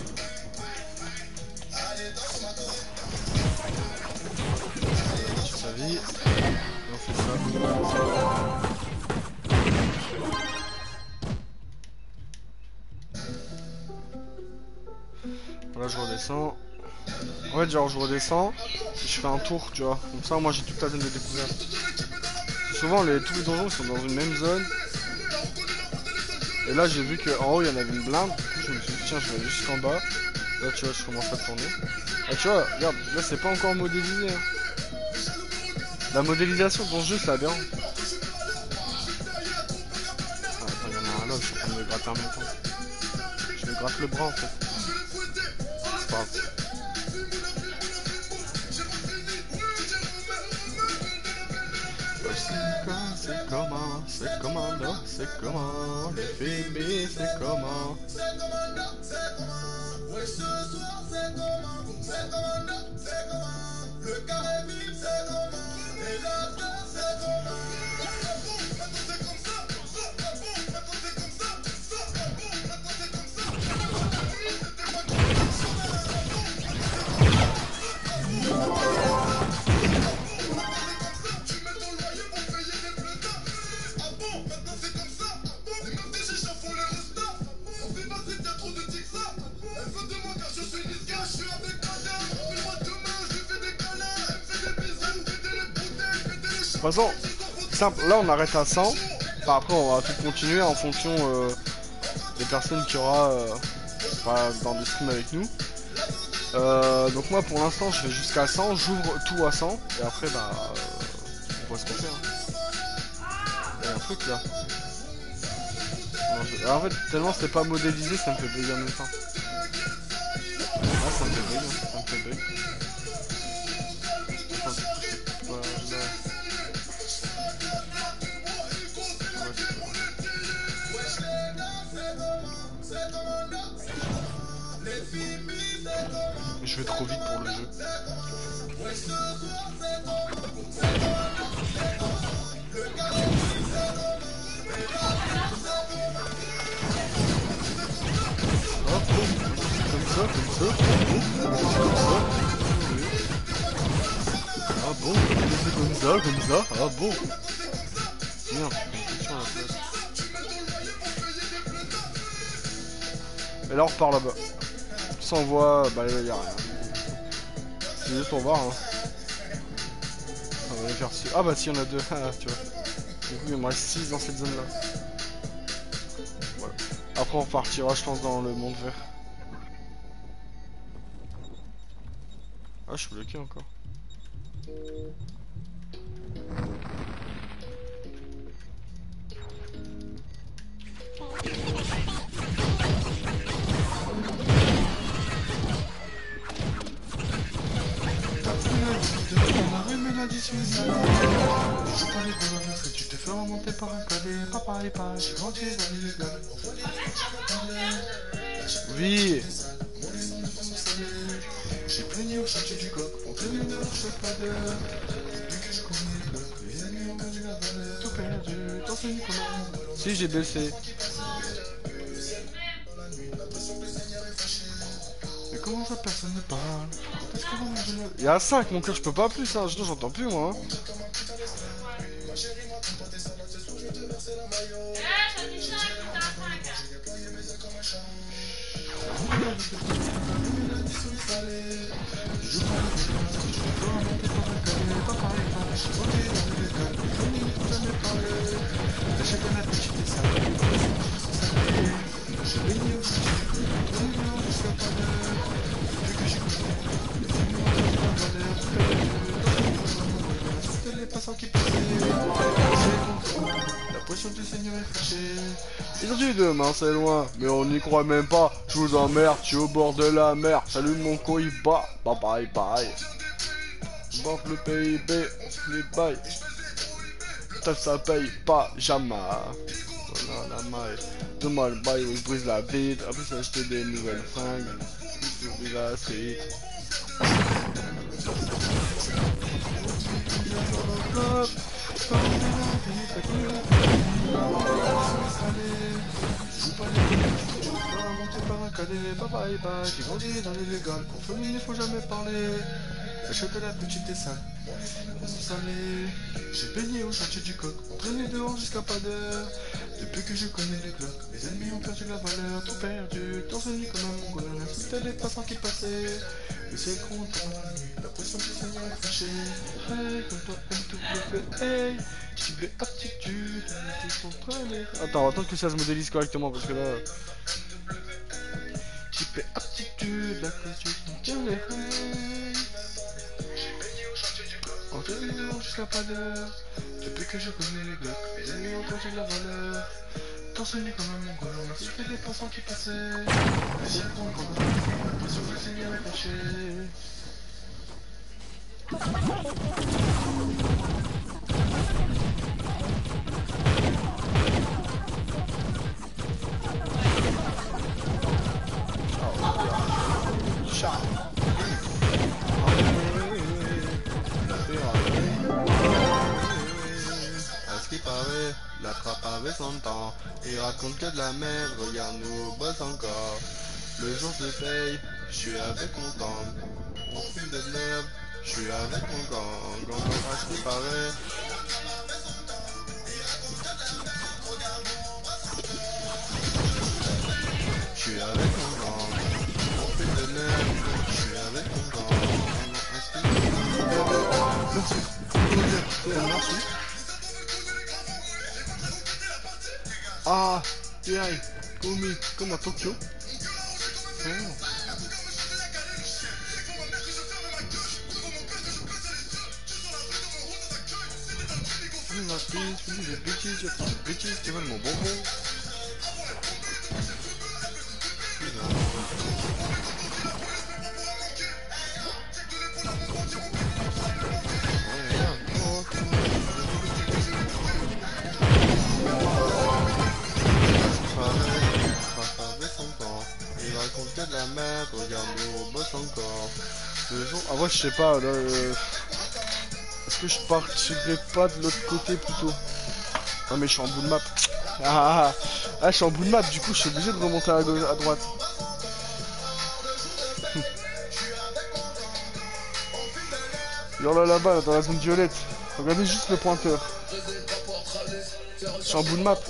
Sur sa vie. Et on fait ça. Voilà, je redescends. En fait, genre, je redescends. Et je fais un tour, tu vois. Comme ça, moi, j'ai toute la zone de découverte. Souvent, les, tous les donjons sont dans une même zone. Et là, j'ai vu qu'en haut, il y en avait une blinde. Du coup, je me suis dit, tiens, je vais aller jusqu'en bas. Là, tu vois, je commence à tourner. Ah, tu vois, regarde, là, c'est pas encore modélisé. Hein. La modélisation de ton jeu, ça a bien. Ah, attends, il y en a un là, je suis en train de me gratter en même temps. Je me gratte le bras, en fait. C'est pas grave. C'est comment, c'est comment, là, c'est comment, les filles, c'est comment. C'est comment, c'est comment, oui, ce soir, c'est comment, c'est comment, c'est comment, le carré vif, c'est comment, et l'after, c'est comment. Maintenant c'est comme ça, maintenant c'est comme ça, maintenant c'est comme de toute façon, simple, là on arrête à cent. Enfin, après on va tout continuer en fonction euh, des personnes qu'il y aura euh, enfin, dans le stream avec nous. Euh, donc moi pour l'instant je vais jusqu'à cent, j'ouvre tout à cent et après bah euh, on voit ce qu'on fait. Hein. Il y a un truc là. Non, je... Alors, en fait tellement c'est pas modélisé ça me fait bugger en même temps. Ah ça me fait bug, hein. Ça me fait bug. Je vais trop vite pour le jeu. Hop, comme ça, comme ça, comme ça. Ah bon, c'est comme ça, comme ça, ah bon. Merde, question à la place. Et là on repart là-bas. Ça on voit, bah il y a rien. C'est juste pour voir hein. On va aller faire ci. Ah bah si, on a deux, ah, tu vois. Du coup il me reste six dans cette zone là. Voilà. Après on repartira je pense dans le monde vert. Ah je suis bloqué encore. Tu te fais remonter par un cadet, papa et pas, j'ai grandi dans les écoles. Oui. J'ai plaigné au chantier du coq, on te met de leur chocolateur. Mais que je connais le coq, les amis ont perdu la valeur. Tout perdu, dans une commande. Si j'ai baissé. Mais comment ça personne ne parle? Il y a cinq mon cœur, je peux pas plus hein, sinon j'entends plus moi. Hein. Ils ont dit demain c'est loin, mais on n'y croit même pas. Je vous emmerde, je suis au bord de la mer. Salut mon co il bat, bye bye bye. Bord le P I B, les bails. Putain ça paye pas jamais. Voilà la maille. Demain le bail où je brise la vitre. Après ça acheter des nouvelles fringues. Sur la street. Bye bye bye, j'ai grandi dans l'illégal. Pour famille, il faut jamais parler. La chocolat petite et sale. On s'est salé. J'ai baigné au chantier du coq. Traîné dehors jusqu'à pas d'heure. Depuis que je connais les glocks, mes ennemis ont perdu la valeur. Tout perdu, dans une nuit comme un mongolien. C'était les passants qui passaient. Le ciel gros dans la nuit. La pression du Seigneur est fâchée. Hey, comme toi, M W, hey. J'y vais aptitude. Attends, on va attendre que ça se modélise correctement parce que là. J'y fais aptitude, la question de les rêves. J'ai baigné au chantier du coq. En deux minutes jusqu'à pas d'heure. Depuis que je connais les glocks, mes ennemis ont perdu la valeur. Dans ce nuit comme un mongolien, c'était les passants qui passaient. Le ciel gros comme un mongolien, la pression du Seigneur est fâchée. À ce qui paraît, la trappe avait son temps. Il raconte que de la merde, regarde nous bosse encore. Le jour de paye, je suis avec mon temps. On fume de merde, je suis avec mon gang. Gang, à ce qui paraît. Je suis avec mon gang. On fume de merde, je suis avec mon gang. À ce qui paraît. Merci. Ah, aïe, comme, comme à Tokyo. Oh. La piste, fini les bêtises, y'a plus de bêtises qui veulent mon bonbon. De la merde, regarde nous bosse encore. Le jour... Ah ouais, je sais pas, là... Euh... Est-ce que je partirais pas de l'autre côté plutôt? Ah mais je suis en bout de map. Ah, ah, ah. ah je suis en bout de map, du coup je suis obligé de remonter à, gauche, à droite. Genre là là-bas, là, dans la zone violette. Regardez juste le pointeur. Je suis en bout de map.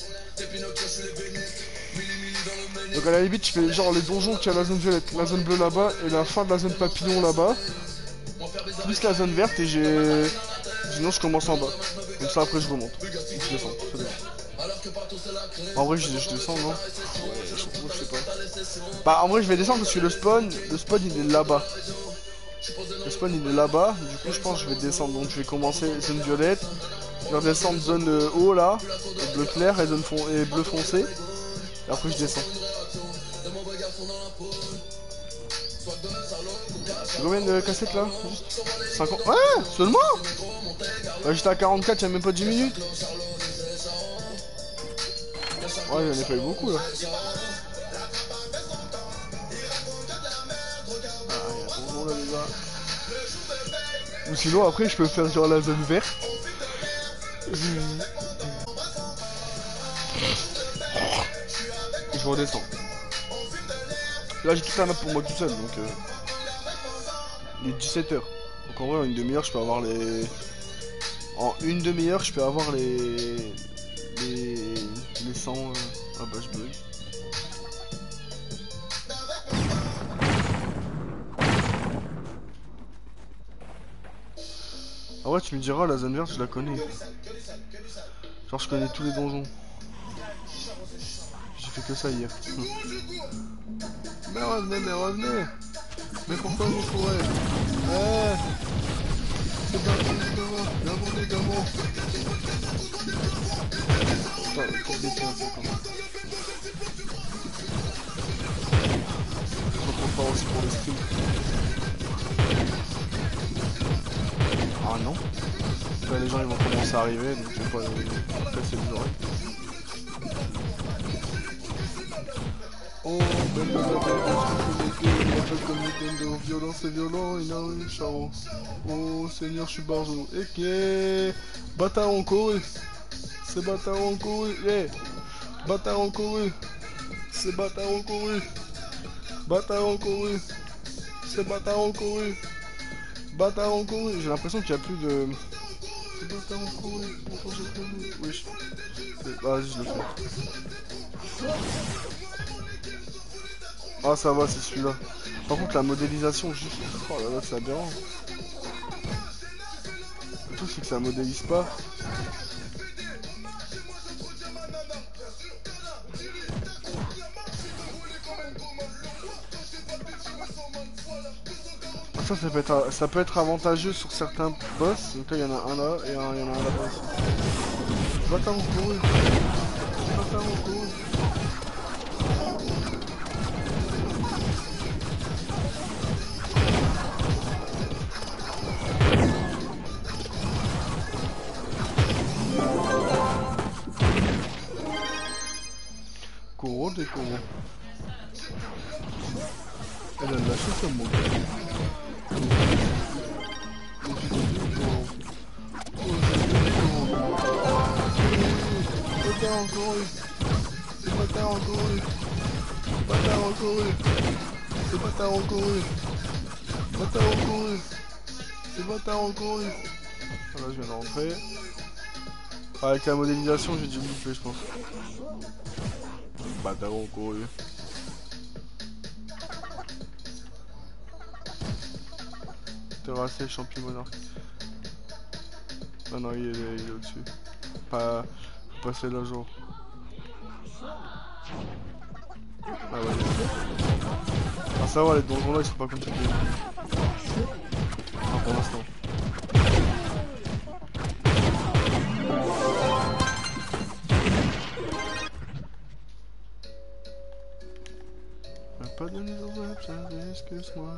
Donc à la limite, je fais genre les donjons qui a la zone violette, la zone bleue là-bas et la fin de la zone papillon là-bas. Plus la zone verte et j'ai... Sinon je commence en bas. Comme ça après je remonte. Je descends. Ça dépend. En vrai je, je descends non? Ouais, je, je sais pas. Bah en vrai je vais descendre parce que le spawn, le spawn il est là-bas. Le spawn il est là-bas. Du coup je pense que je vais descendre. Donc je vais commencer zone violette. Je vais redescendre zone euh, haut là. Bleu clair et zone fon et bleu foncé. Et après je descends. C'est combien de cassettes là? cinquante. Ouais, seulement ouais, j'étais à quarante-quatre, y'a même pas dix minutes. Ouais, j'en ai pas eu beaucoup là. Ah, y'a un bonbon là les gars. Ou sinon après je peux faire genre la zone verte. Et je redescends. Là j'ai toute la map pour moi tout seul donc euh... il est dix-sept heures. Donc en vrai en une demi-heure je peux avoir les... En une demi-heure je peux avoir les... Les... Les cent... Euh... Ah bah je bug. Ah ouais, tu me diras, la zone verte, je la connais. Genre, je connais tous les donjons. J'ai fait que ça hier. Mais revenez, mais revenez. Mais pourquoi vous courez? Eh, c'est pas bon, les gamins. Bien bon, les gamins. Putain, quel défi, c'est quand même. Je me prends pas aussi pour les streams. Ah non. Là, les gens ils vont commencer à arriver, donc je vais pas euh, casser les oreilles. Oh, ben ben ben ben, je suis comme Nintendo, violent c'est violent, il a eu charo. Oh Seigneur, je suis barjo. Et que bâtard en couru. C'est bâtard en couru, yeah. Bâtard en couru. C'est bâtard en couru. Bâtard en couru. C'est bâtard en couru. Bâtard en couru. J'ai l'impression qu'il n'y a plus de... C'est bâtard en couru. Pourquoi j'ai connu? Oui, je... Vas-y, je le fais. Ah, ça va, c'est celui-là. Par contre, la modélisation, juste... Oh là là, c'est aberrant. Le truc, c'est que ça modélise pas. Ça, ça peut être, ça peut être avantageux sur certains boss. Donc là, il y en a un là et il y en a un là-bas aussi. Va-t'en en courir. Va-t'en en courir. Courant des courants. Elle a lâché ce mot. Bâtard en couru. C'est bâtard en couru. Bâtard en couru. C'est bâtard en couru. Bâtard en couru. C'est bâtard en couru. Là je viens de rentrer. Avec la modélisation j'ai dû me louper je pense. Bâtard en couru. Terrassé champion monarque. Ah non il est, il est au-dessus. Pas... Faut passer là jour. Ah ouais. Ah ça va les donjons là ils sont pas compliqués. Enfin pour l'instant. M'a pas donné dans un chat, excuse-moi.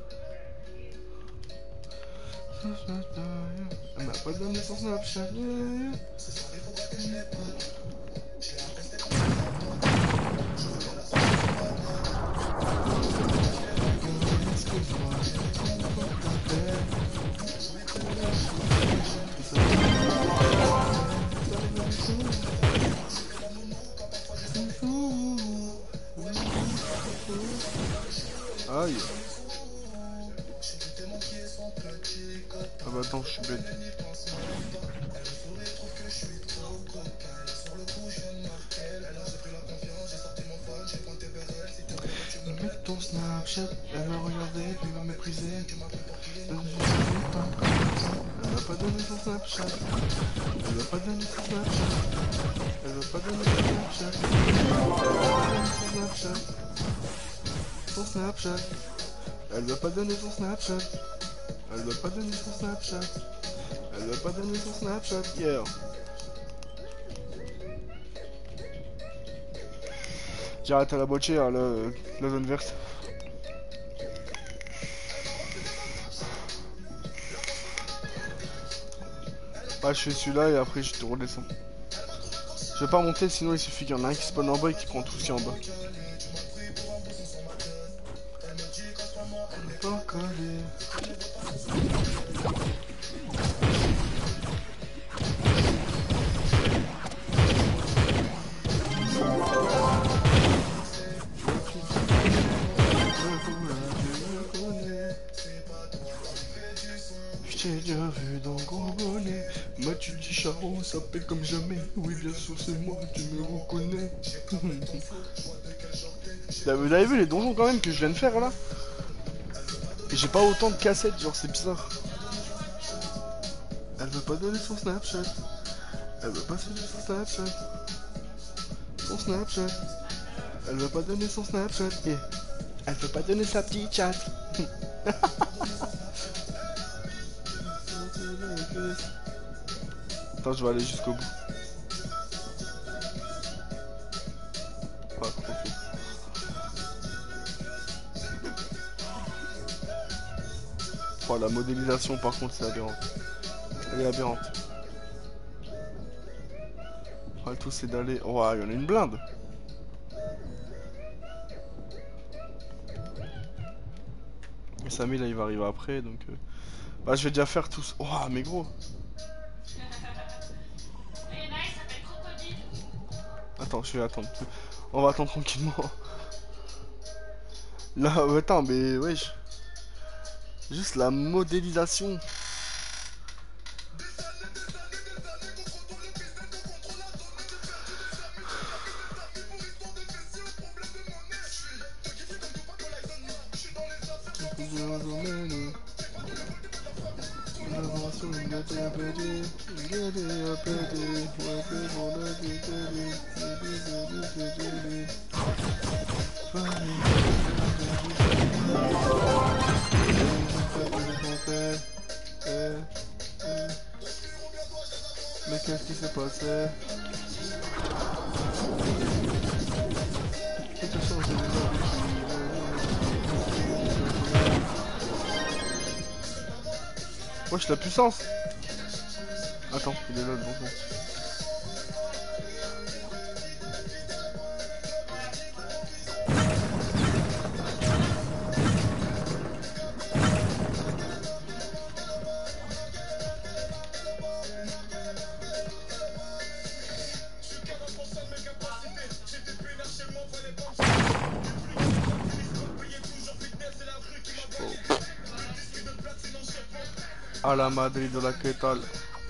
Elle m'a pas donné son Snapchat. Aïe. Ah bah attends, je suis bête. Mets ton Snapchat, elle m'a regardé, puis m'a méprisé. Elle m'a pas donné son Snapchat. Elle m'a pas donné son Snapchat. Elle m'a pas donné son Snapchat. Elle m'a pas donné son Snapchat. Son Snapchat. Elle m'a pas donné son Snapchat. Elle m'a pas donné son Snapchat. Elle m'a pas donné son Snapchat. Yeah. J'arrête à la boîtier, hein, la, la zone verte. Ah, je fais celui-là et après je te redescends. Je vais pas monter sinon il suffit qu'il y en a un qui spawn en bas et qui prend tout ce qui est en bas. Pas collé. J'ai déjà vu dans gros bonnet. M'as-tu dit Charo, ça paie comme jamais. Oui bien sûr c'est moi, tu me reconnais. Vous avez vu les donjons quand même que je viens de faire là? Et j'ai pas autant de cassettes, genre c'est bizarre. Elle veut pas donner son Snapchat. Elle veut pas donner son Snapchat. Son Snapchat. Elle veut pas donner son Snapchat. Yeah. Elle veut pas donner sa petite chat. Attends, je vais aller jusqu'au bout. Ah, trop chaud. Oh, la modélisation par contre c'est aberrant. Elle est aberrante. Oh, le tout c'est d'aller... Oh, il y en a une blinde. Et Samy là il va arriver après donc... Euh... Bah je vais déjà faire tous... Oh mais gros. Attends, je vais attendre. On va attendre tranquillement. Là, euh, attends, mais wesh. Juste la modélisation. Mais qu'est-ce qui s'est passé? Wesh, la puissance. Attends, il est là le bon son. A la Madrid de la que tal.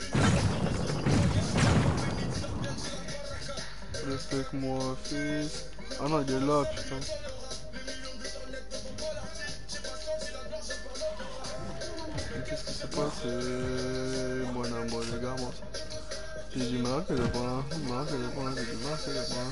Respecte-moi fils. Ah non il est là putain. Qu'est-ce qui s'est passé? Bon amour les gars moi. J'ai dit marque le point, marque le point, j'ai dit marque le point.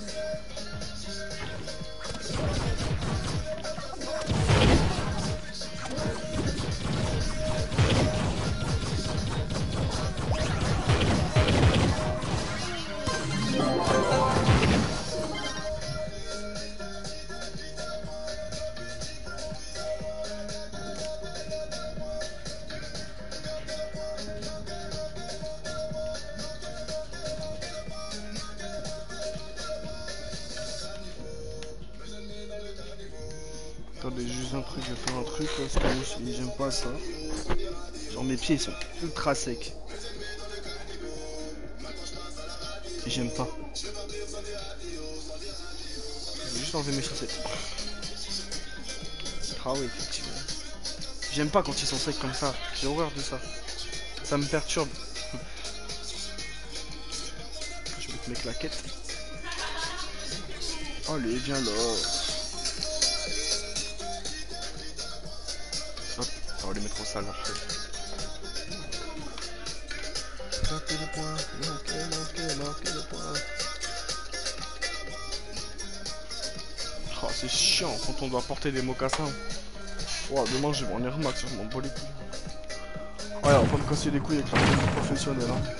Attendez, juste un truc, je vais faire un truc parce que j'aime pas ça. Genre mes pieds ils sont ultra secs. Et j'aime pas. Je vais juste enlever mes chaussettes. Ah oui, effectivement. J'aime pas quand ils sont secs comme ça. J'ai horreur de ça. Ça me perturbe. Je vais mettre mes claquettes. Allez, viens là. On va les mettre au sale après. Marquez le point, marquez, marquez, marquez le point. Oh, c'est chiant quand on doit porter des mocassins. Oh, demain je vais en Air Max, je m'en bats les couilles. Ouais, on va pas me casser les couilles avec la professionnelle. Hein.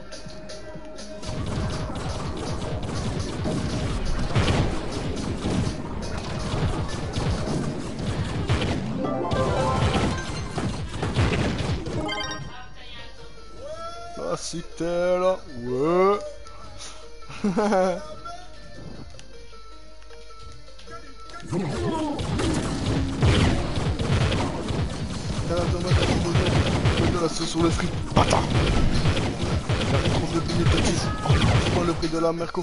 La cité là, ouais. De la sauce sur le frites, bâtard. J'arrive trop de billets de cheese. Oh, je prends le prix de la Merco.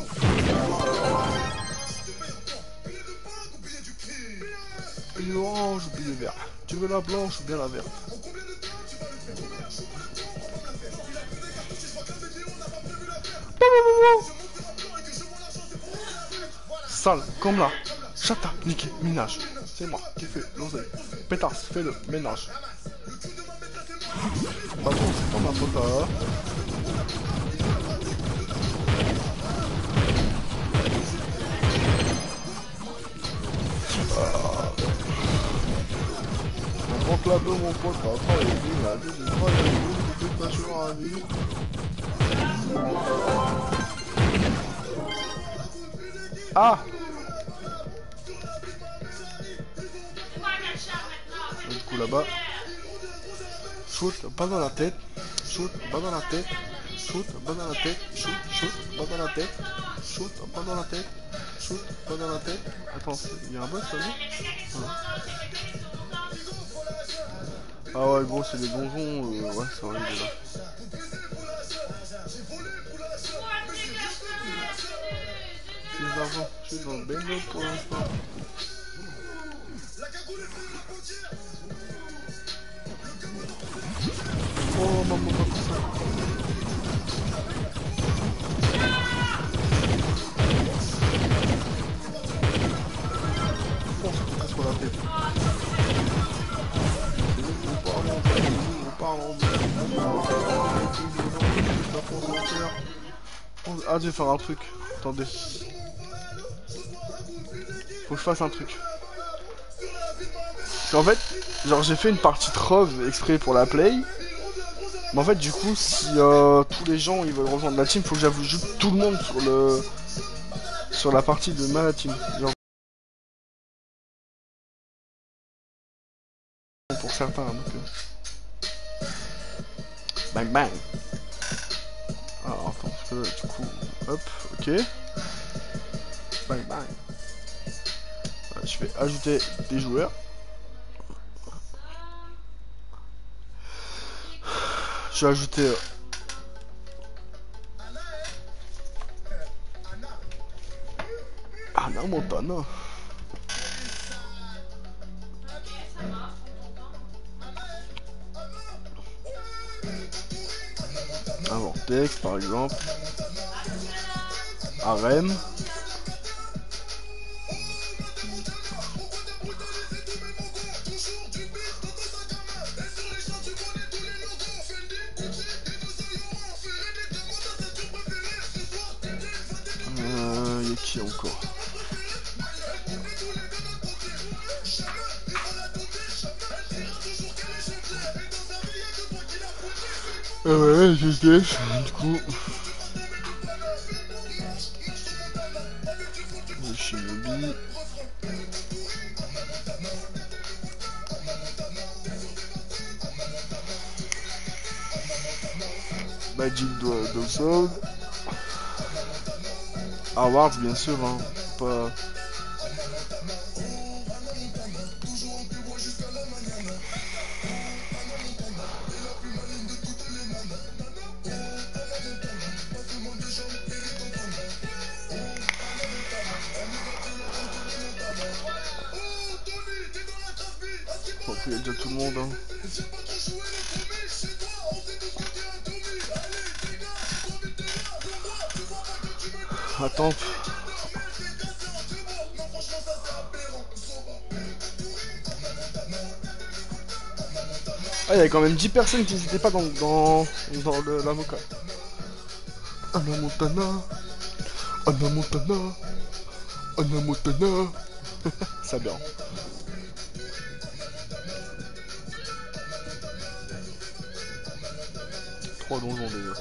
Billet orange ou billet vert? Tu veux la blanche ou bien la verte? Sale, comme là. Chata, niqué, minage. C'est moi qui fais l'oseille. Pétasse, fais le ménage. Pas bon, c'est pas ma faute là. On prend la peu mon pote, on va travailler, la vie, je crois, il y a une petite passion à la vie. Ah! Du coup là-bas. Shoot, pas dans la tête. Shoot, pas dans la tête. Shoot, pas dans la tête. Shoot, shoot, pas dans la tête. Shoot, pas dans la tête. Shoot, pas dans la tête. Attends, il y a un boss là? Ah ouais, gros, c'est des donjons. Euh, ouais, c'est vrai, il est là. Je suis d'argent, je suis dans le bendo pour l'instant. Oh maman, pas pour ça. Oh, ça te casse sur la tête. Ah, je vais faire un truc. Attendez. Faut que je fasse un truc. En fait, genre j'ai fait une partie trove exprès pour la play. Mais en fait, du coup, si euh, tous les gens ils veulent rejoindre la team, faut que j'ajoute tout le monde sur le sur la partie de ma team. Genre, pour certains, donc. Euh... Bang bang. Alors attends, parce que du coup, hop, ok. Bang bang. Voilà, je vais ajouter des joueurs. Je vais ajouter euh... Anna Montana. Un vortex par exemple. Harem. Euh, y'a qui encore? Euh, ouais, je sais, du coup. Le Shinobi. Magic Dawson. Awards, bien sûr, hein. Pas. Bon, il y a déjà tout le monde, hein. Attends. Ah, il y avait quand même dix personnes qui n'étaient pas dans, dans, dans l'avocat. Anna Montana. Anna Montana. Anna Montana. Ça bien. Trois donjons déjà.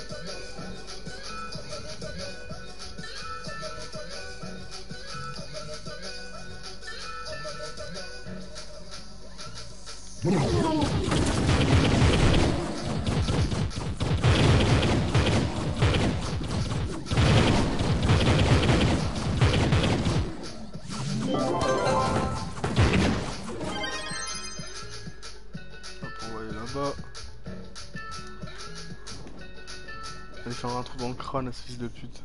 Allez faire un trou dans le crâne à ce fils de pute.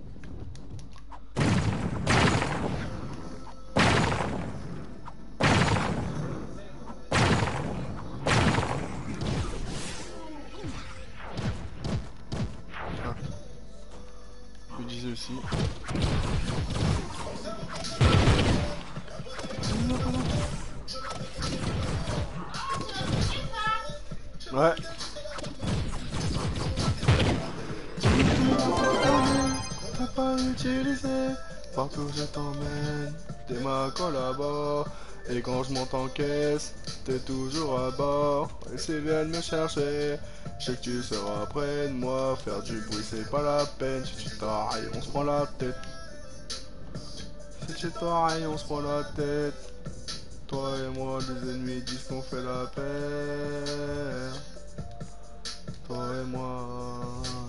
Ah. Je le disais aussi. Ouais. T'as pas utilisé, partout je t'emmène. T'es ma collabo, et quand je monte en caisse, t'es toujours à bord. Et s'ils viennent me chercher, je sais que tu seras près de moi. Faire du bruit c'est pas la peine, si tu t'arrêtes on se prend la tête. Si tu t'arrêtes on se prend la tête. Toi et moi, les ennemis disent qu'on fait la paix. Toi et moi.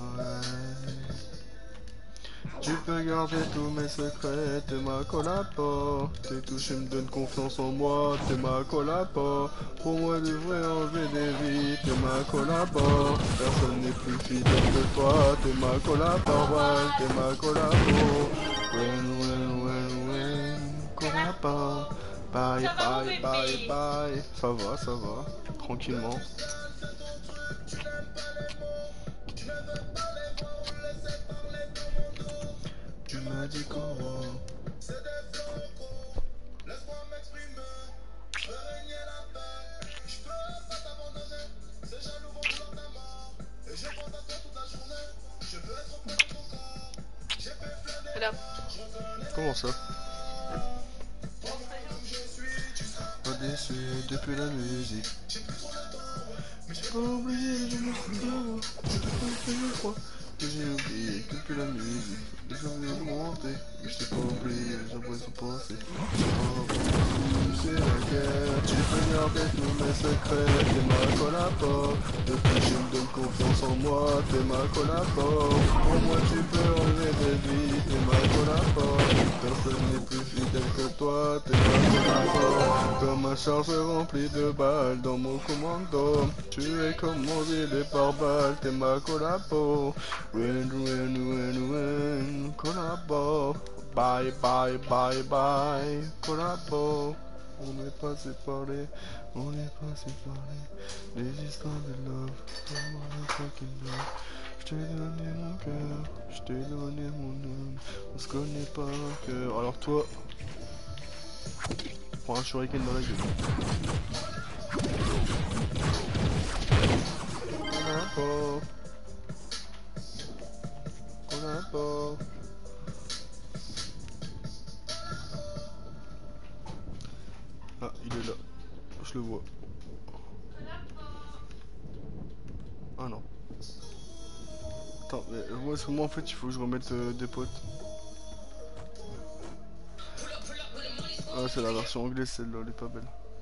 Tu peux garder tous mes secrets, t'es ma collabo. T'es touché, me donne confiance en moi, t'es ma collabo. Pour moi, de vrai enlever des vies, t'es ma collabo. Personne n'est plus fidèle que toi, t'es ma collabo, ouais, t'es ma collabo. When, when, when, when, collabo. Bye, Ça va, mon bye, bye, bébé? bye. Ça va, ça va, tranquillement. Tu m'as dit comment? Voilà. Comment ça? Pas déçu depuis la musique. J'ai pas oublié, je me souviens. Je te crois que j'ai oublié depuis la musique. Les gens veulent augmenter, mais je t'ai pas oublié, les gens pourraient se penser. C'est la guerre, tu peux garder tous mes secrets, t'es ma collabo. Depuis tu me donnes confiance en moi, t'es ma collabo. Pour moi tu peux enlever des vies, t'es ma collabo. Personne n'est plus fidèle que toi, t'es ma collabo. Comme un chargeur rempli de balles dans mon commando. Tu es comme mon gilet pare-balles, t'es ma collabo. Win, win, win, win, collabo. Bye, bye, bye, bye, collabo. On n'est pas séparés, on n'est pas séparés. Des histoires de love, oh my fucking love. Je t'ai donné mon cœur, je t'ai donné mon âme. On se connaît pas un cœur. Alors toi, prends un shuriken dans la gueule. Collabo. Collabo. Ah, il est là. Je le vois. Ah non. Attends, mais moi, parce que moi en fait, il faut que je remette euh, des potes. Ah, c'est la version anglaise, celle-là, elle est pas belle.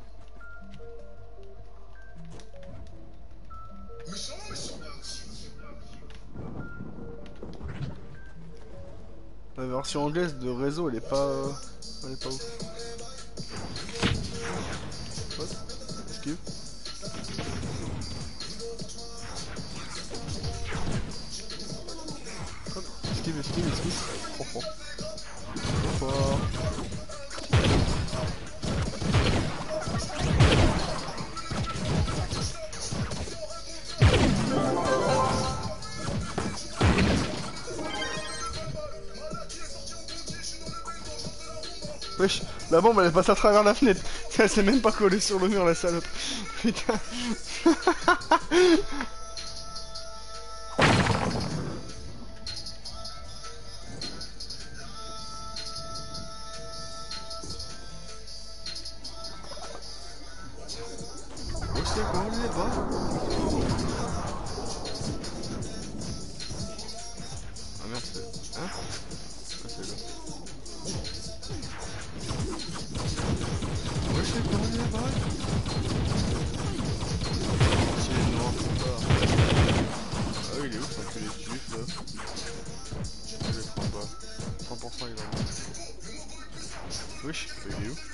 La version anglaise de réseau, elle est pas. euh, Elle est pas ouf. What? Esquive. Hop, esquive, esquive, esquive. Trop fort. Trop fort. Wesh, la bombe elle est passée à travers la fenêtre. Elle s'est même pas collée sur le mur, la salope. Putain. Où c'est qu'on les va? Ah merde, c'est... Hein? Ah, c'est là. Où c'est qu'on les va? Si, il est noir, c'est pas... Ah oui, il est ouf, ça fait les juifs, là. Je les prends pas. cent pour cent il va là. Wesh, il est où?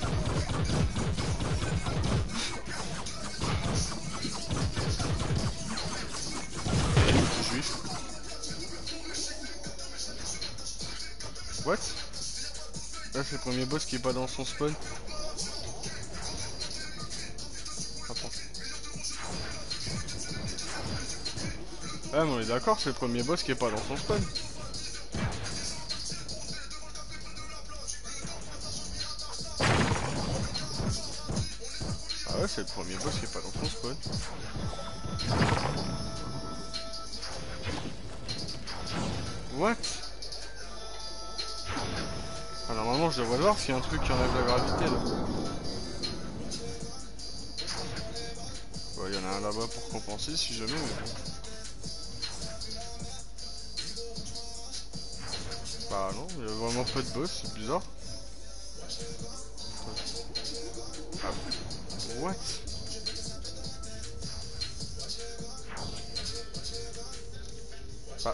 Juif. What? Là c'est le premier boss qui est pas dans son spawn. Attends. Ah mais on est d'accord, c'est le premier boss qui est pas dans son spawn. Ah Ah ouais, c'est le premier boss qui est pas dans son spawn. What? Ah, normalement je devrais voir s'il y a un truc qui enlève la gravité là. Ouais, il y en a un là-bas pour compenser si jamais. Mais... Bah non, il y a vraiment pas de boss, c'est bizarre. Ah, what? Ah.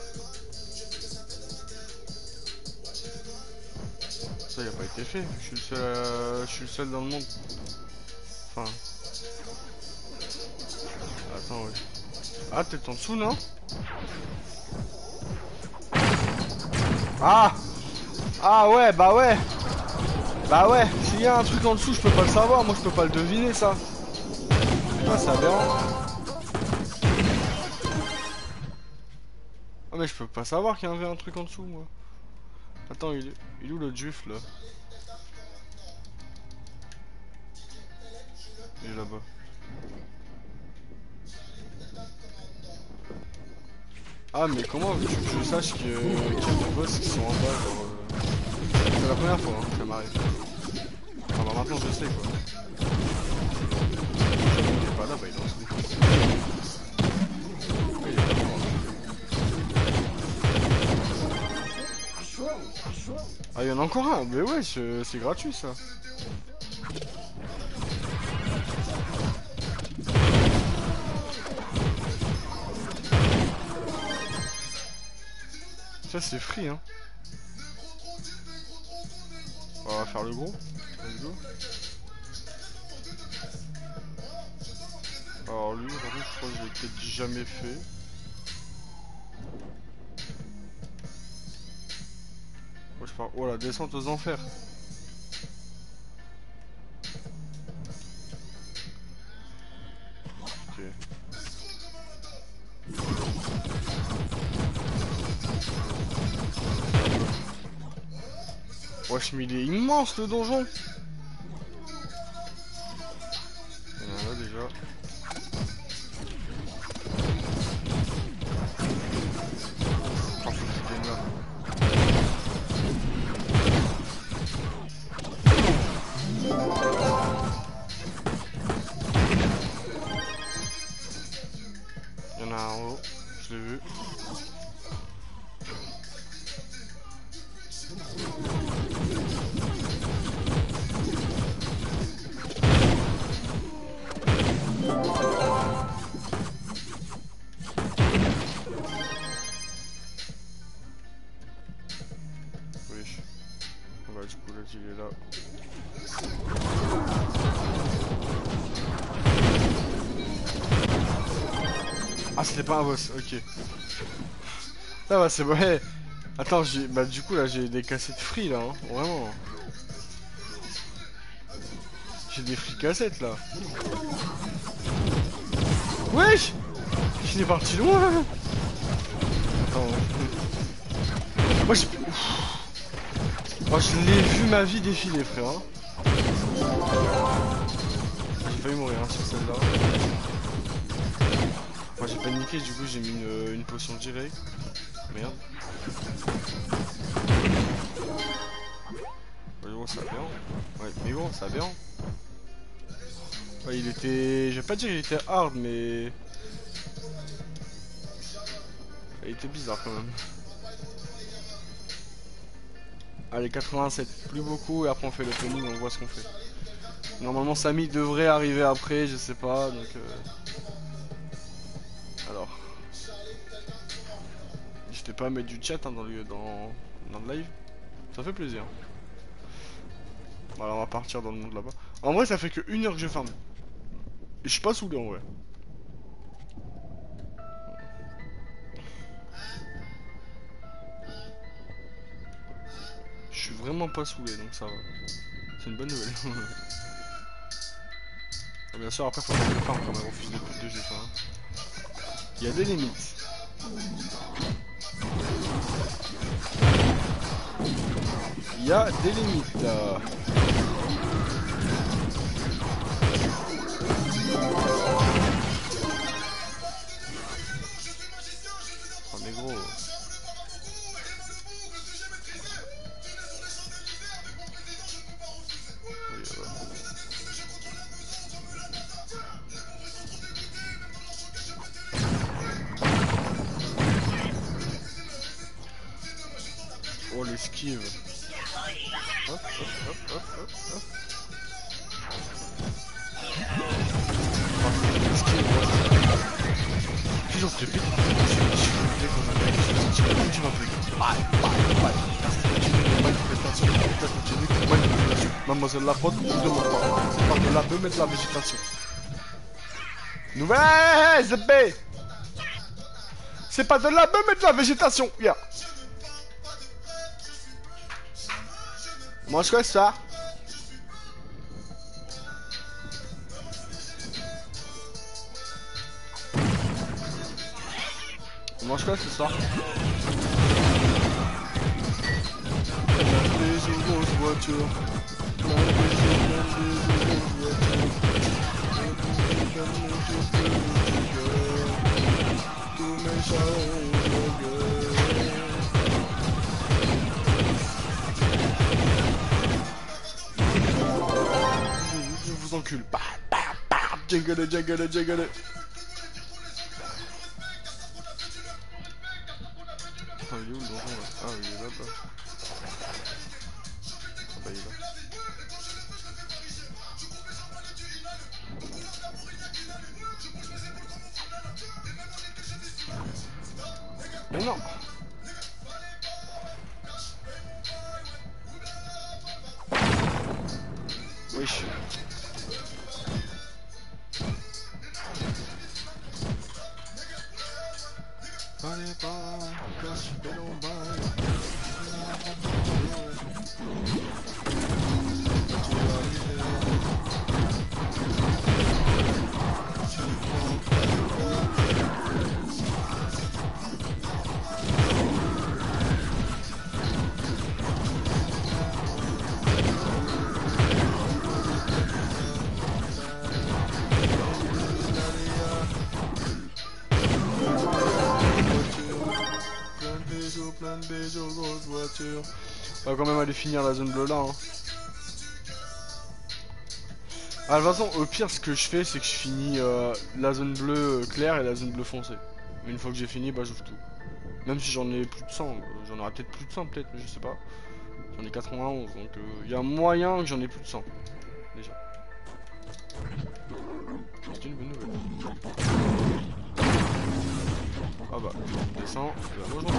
Ça y a pas été fait, je suis le seul, euh, je suis le seul dans le monde. Enfin... Attends, oui. Ah, t'es en dessous, non? Ah! Ah ouais, bah ouais! Bah ouais, s'il y a un truc en dessous, je peux pas le savoir, moi je peux pas le deviner, ça. Putain, c'est aberrant. Ah mais je peux pas savoir qu'il y avait un truc en dessous, moi. Attends, il est, il est où le juif, là? Il est là-bas. Ah mais comment veux-tu que je sache qu'il y a des boss qui sont en bas, genre... Euh... C'est la première fois hein, que ça m'arrive. Ah bah maintenant je sais quoi. Il est pas là, bah il est en dessous. Il est pas là. Ah y'en a encore un, mais ouais, c'est gratuit ça. Ça c'est free hein. On va faire le gros. Let's go. Alors lui, par contre, je crois que je l'ai peut-être jamais fait. Oh, je pars... oh la descente aux enfers. Ok. Wesh, mais il est immense le donjon. Il y en a là déjà. Oh, faut qu'il vienne là. Il y en a un en haut, je l'ai vu. Il est là. Ah c'était pas un boss, ok. Ça va, c'est vrai. Attends, j'ai bah du coup là j'ai des cassettes free là, hein. Vraiment. J'ai des free cassettes là. Wesh, je suis parti loin. Attends. Moi j'ai... Moi je l'ai vu ma vie défiler frère hein. J'ai failli mourir hein, sur celle-là. Moi j'ai paniqué, du coup j'ai mis une, une potion directe. Merde. Mais bon ça bien. Ouais mais bon ça bien. Ouais il était... Je vais pas dire qu'il était hard mais... Il était bizarre quand même. Allez quatre-vingt-sept, plus beaucoup et après on fait le planning, on voit ce qu'on fait. Normalement Samy devrait arriver après, je sais pas, donc euh... alors... N'hésitez pas à mettre du chat hein, dans, le, dans, dans le live, ça fait plaisir. Voilà on va partir dans le monde là-bas. En vrai ça fait que une heure que je farm. Et je suis pas saoulé en vrai. Je suis vraiment pas saoulé donc ça va. C'est une bonne nouvelle. Bien sûr après faut faire le farm quand même, refuse de plus de G F. Hein. Il y a des limites. Il y a des limites. esquive. Hop, hop, hop, hop, hop, hop. Oh, esquive, moi. Toujours te pique. Dès qu'on a mec, tu vas plus. Bye, bye, bye. Manifestation, continue, manipulation. Mademoiselle la prod, on demande pas. C'est pas de la beuh, mais de la végétation. Nouvelle Z B. C'est pas de la beuh, mais de la végétation. Yeah. Mange quoi ça? On mange quoi ce soir? Des grosses voitures. Tous mes charros. Je vous encule. Bam, bam, bam. Jingle, jingle, jingle. Oh, il est où le donjon là? Ah, il est là-bas. Ah bah il est là. Mais non. Wesh. Allez pas, casse le bail. Plein de bédos, grosse voiture. On va quand même aller finir la zone bleue là. Hein. Ah, de toute façon, au pire, ce que je fais, c'est que je finis euh, la zone bleue claire et la zone bleue foncée. Mais une fois que j'ai fini, bah j'ouvre tout. Même si j'en ai plus de cent, euh, j'en aurai peut-être plus de cent, peut-être, mais je sais pas. J'en ai quatre-vingt-onze, donc il euh, y a moyen que j'en ai plus de cent. Déjà. C'est une bonne nouvelle. Ah bah, on descend, et bah moi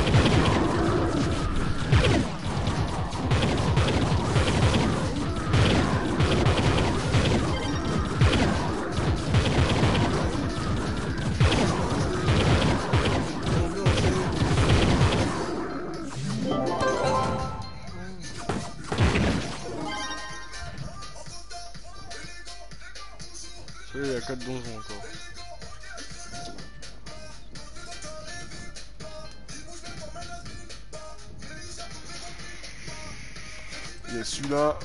j'en il y a quatre donjons encore. Il y a celui-là.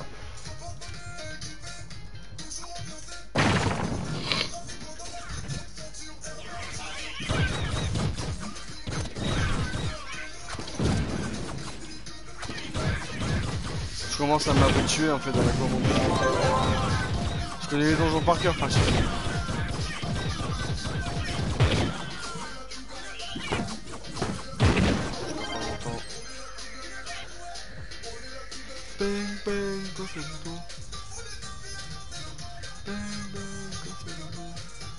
Je commence à m'habituer en fait à la commande. Je connais les donjons par cœur, franchement. Bang bang, go for the door. Bang bang, go for the door.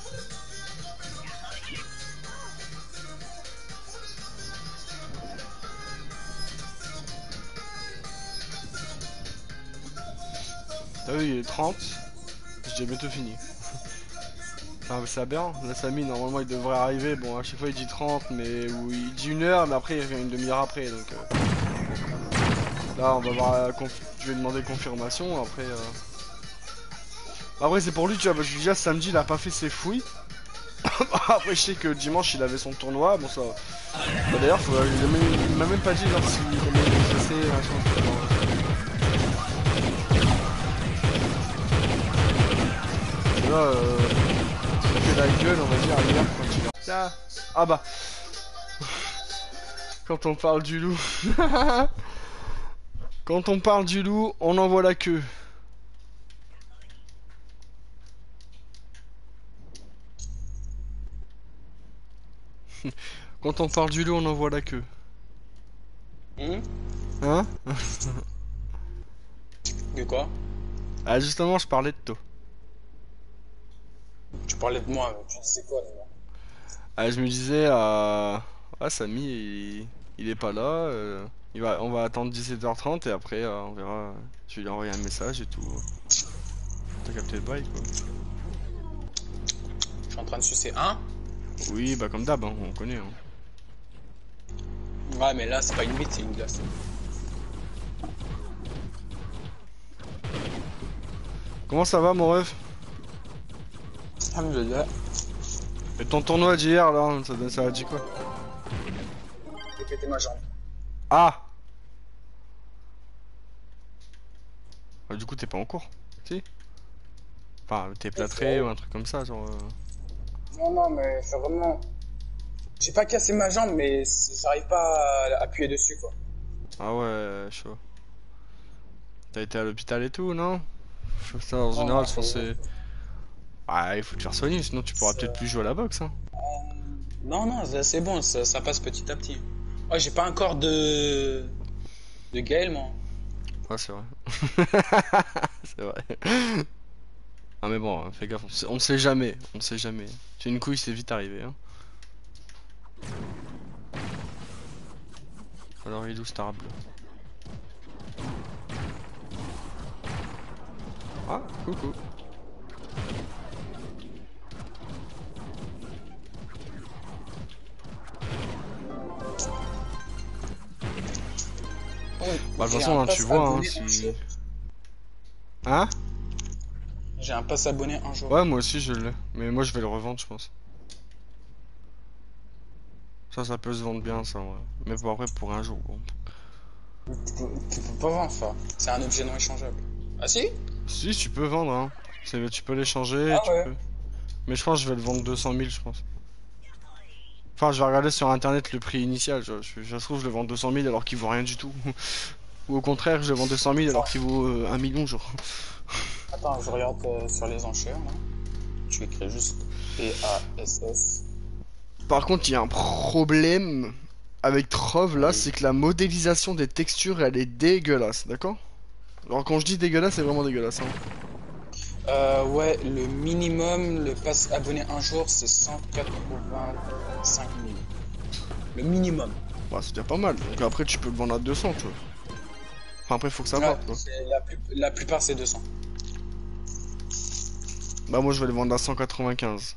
T'as vu, il est trente. J'ai bientôt fini. Ah, c'est aberrant. La Samy, normalement, il devrait arriver. Bon, à chaque fois, il dit trente, mais ou il dit une heure, mais après, il revient une demi-heure après. Donc euh... là, on va voir. La conf... Je vais demander confirmation. Après, euh... après, c'est pour lui, tu vois, parce que déjà samedi, il a pas fait ses fouilles. Après, je sais que dimanche, il avait son tournoi. Bon, ça. Bah, d'ailleurs, faut... il m'a même pas dit genre s'il aimait les essais, machin. Là, euh, il fait la gueule, on va dire, hier quand il est là. Ah bah. Quand on parle du loup. Quand on parle du loup, on envoie la queue. Quand on parle du loup, on envoie la queue. Mmh. Hein? De quoi? Ah, justement, je parlais de toi. Tu parlais de moi, mais tu disais quoi déjà? Ah, je me disais, euh... ah, Samy, il... il est pas là. euh, Il va... On va attendre dix-sept heures trente et après, euh, on verra. Je vais lui envoyer un message et tout. T'as capté le bail, quoi. Je suis en train de sucer un. Oui, bah comme d'hab, hein, on connaît. Hein. Ouais, mais là, c'est pas une bite, c'est une glace. Comment ça va, mon ref? Alhamdoulilah. Et ton tournoi d'hier, là, ça, ça a dit quoi? J'ai pété ma jambe. Ah! Bah, du coup, t'es pas en cours, si? Enfin, t'es plâtré ou un truc comme ça, genre... euh, Non, non, mais c'est vraiment... J'ai pas cassé ma jambe, mais c'est- j'arrive pas à appuyer dessus, quoi. Ah ouais, chaud. T'as été à l'hôpital et tout, non? Ça, en Non, général, non, je pense c'est- que c'est... Ah, il faut te faire soigner, sinon tu pourras C'est- peut-être plus jouer à la boxe, hein. Non, non, ça, c'est bon, ça, ça passe petit à petit. Ouais, j'ai pas un corps de... de Gaël, moi. Ouais, c'est vrai. C'est vrai. Ah mais bon, fais gaffe, on sait, on sait jamais, on sait jamais. Tu as une couille, c'est vite arrivé, hein. Alors, il est où Star Bleu? Ah, coucou. Bah, de toute façon, hein, tu vois, hein, si... Hein? J'ai un pass abonné un jour. Ouais, moi aussi je l'ai. Mais moi je vais le revendre, je pense. Ça, ça peut se vendre bien, ça, ouais. Mais bon, après, pour un jour, bon. Tu peux, tu peux pas vendre ça. C'est un objet non échangeable. Ah si? Si, tu peux vendre, hein. C'est- Tu peux l'échanger, Ah tu ouais. peux... Mais je pense que je vais le vendre deux cent mille, je pense. Enfin, je vais regarder sur internet le prix initial. Je, je, je trouve, je le vends deux cent mille alors qu'il vaut rien du tout. Ou au contraire, je le vends deux cent mille alors qu'il vaut euh, un million, genre. Attends, je regarde euh, sur les enchères, là. Tu écris juste P A S S. Par contre, il y a un problème avec Trove là, Oui. c'est que la modélisation des textures, elle est dégueulasse, d'accord? Alors quand je dis dégueulasse, c'est vraiment dégueulasse, hein. Euh, ouais, le minimum, le pass abonné un jour, c'est cent quatre-vingt-cinq mille. Le minimum. Bah, c'est déjà pas mal. Donc après, tu peux le vendre à deux cents, tu vois. Enfin, après, faut que ça Ouais, parte, quoi. c'est la, plus- la plupart, c'est deux cents. Bah, moi, je vais le vendre à cent quatre-vingt-quinze.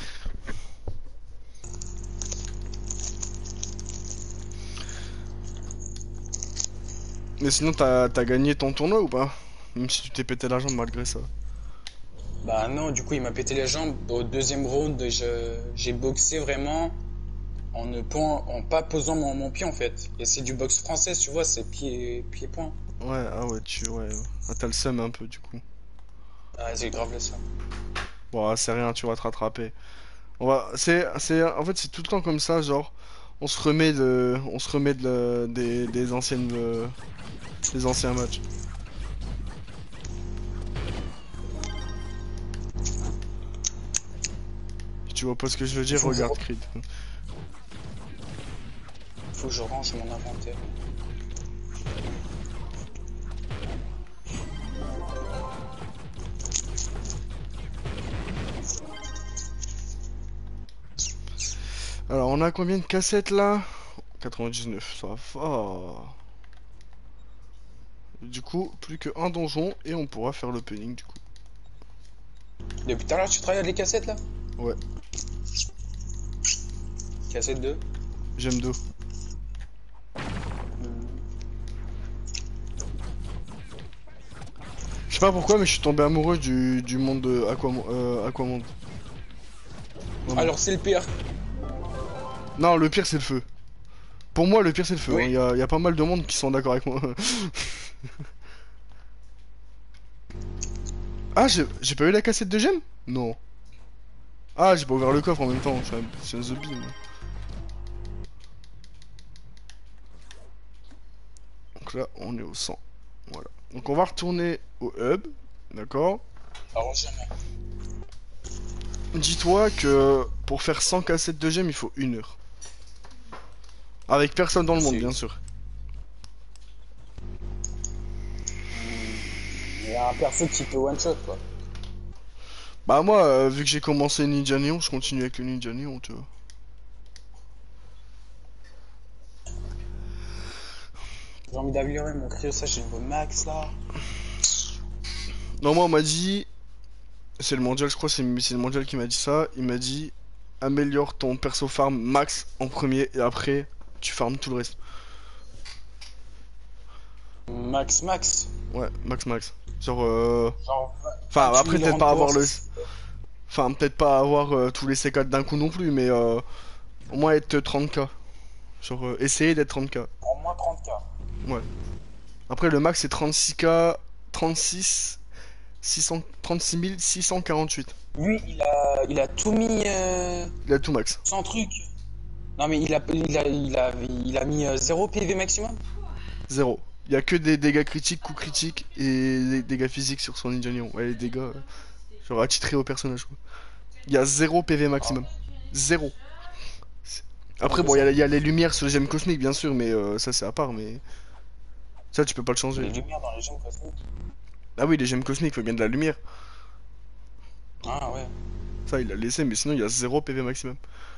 Mais sinon, t'as t'as gagné ton tournoi ou pas? Même si tu t'es pété la jambe malgré ça. Bah non, du coup, il m'a pété les jambes. Au deuxième round, je- j'ai boxé vraiment en ne point- en pas posant mon, mon pied, en fait. Et c'est du boxe français, tu vois, c'est pied, pied-point. Ouais, ah ouais, tu... Ouais. Ah, t'as le seum un peu, du coup. Ah, j'ai grave le ça. Bon, ah, c'est rien, tu vas te rattraper. On va... C'est... c'est... En fait, c'est tout le temps comme ça, genre... On se remet de... On se remet de... des... des anciennes... euh, des anciens matchs. Si tu vois pas ce que je veux dire, Faut que je regarde re- Creed. Faut que je range mon inventaire. Alors, on a combien de cassettes là? quatre-vingt-dix-neuf, ça va. Du coup, plus que un donjon et on pourra faire l'opening du coup. Depuis tout à l'heure, tu travailles à les cassettes, là? Ouais, Cassette deux. j'aime deux. Je sais pas pourquoi, mais je suis tombé amoureux du, du monde de Aquam euh, Aquamonde. Vraiment. Alors, c'est le pire. Non, le pire c'est le feu. Pour moi, le pire c'est le feu. Oui. hein. Il y, a, il y a pas mal de monde qui sont d'accord avec moi. Ah, j'ai j'ai pas eu la cassette de gemmes? Non. Ah, j'ai pas ouvert le coffre en même temps. Je suis un, je suis un zombie, moi. Donc là, on est au cent. Voilà. Donc on va retourner au hub. D'accord? Alors, jamais. Dis-toi que pour faire cent cassettes de gemmes, il faut une heure. Avec personne dans le monde, C'est- bien sûr. un perso qui peut one shot quoi. Bah moi, euh, vu que j'ai commencé Ninja Neon, je continue avec le Ninja Neon, tu vois. J'ai envie d'améliorer mon cryosage niveau max là. Non, moi, on m'a dit... C'est le mondial, je crois, c'est c'est le mondial qui m'a dit ça. Il m'a dit, améliore ton perso farm max en premier, et après, tu farmes tout le reste. Max max. Ouais, max max. Genre, euh... Genre. Enfin, après, peut-être pas avoir le... Course. Enfin, peut-être pas avoir euh, tous les C quatre d'un coup non plus, mais euh, au moins être trente K. Genre, euh, essayer d'être trente K. Au moins trente K. Ouais. Après, le max, c'est trente-six K, trente-six, six cents, trente-six mille six cent quarante-huit. Lui, il a, il a tout mis euh, Il a tout max. sans truc. Non, mais il a, il a, il a, il a mis euh, zéro P V maximum. Zéro. Il y a que des dégâts critiques, coups critiques et des dégâts physiques sur son Ninja Neon. Ouais, les dégâts, euh, genre attitrés au personnage, quoi. Il y a zéro P V maximum. Zéro. Après, bon, il y, a- il y a les lumières sur les gemmes cosmiques, bien sûr, mais euh, ça, c'est à part, mais... Ça, tu peux pas le changer. Les lumières dans les gemmes cosmiques. Ah oui, les gemmes cosmiques, faut bien de la lumière. Ah ouais. Ça, il a laissé, mais sinon, il y a zéro P V maximum.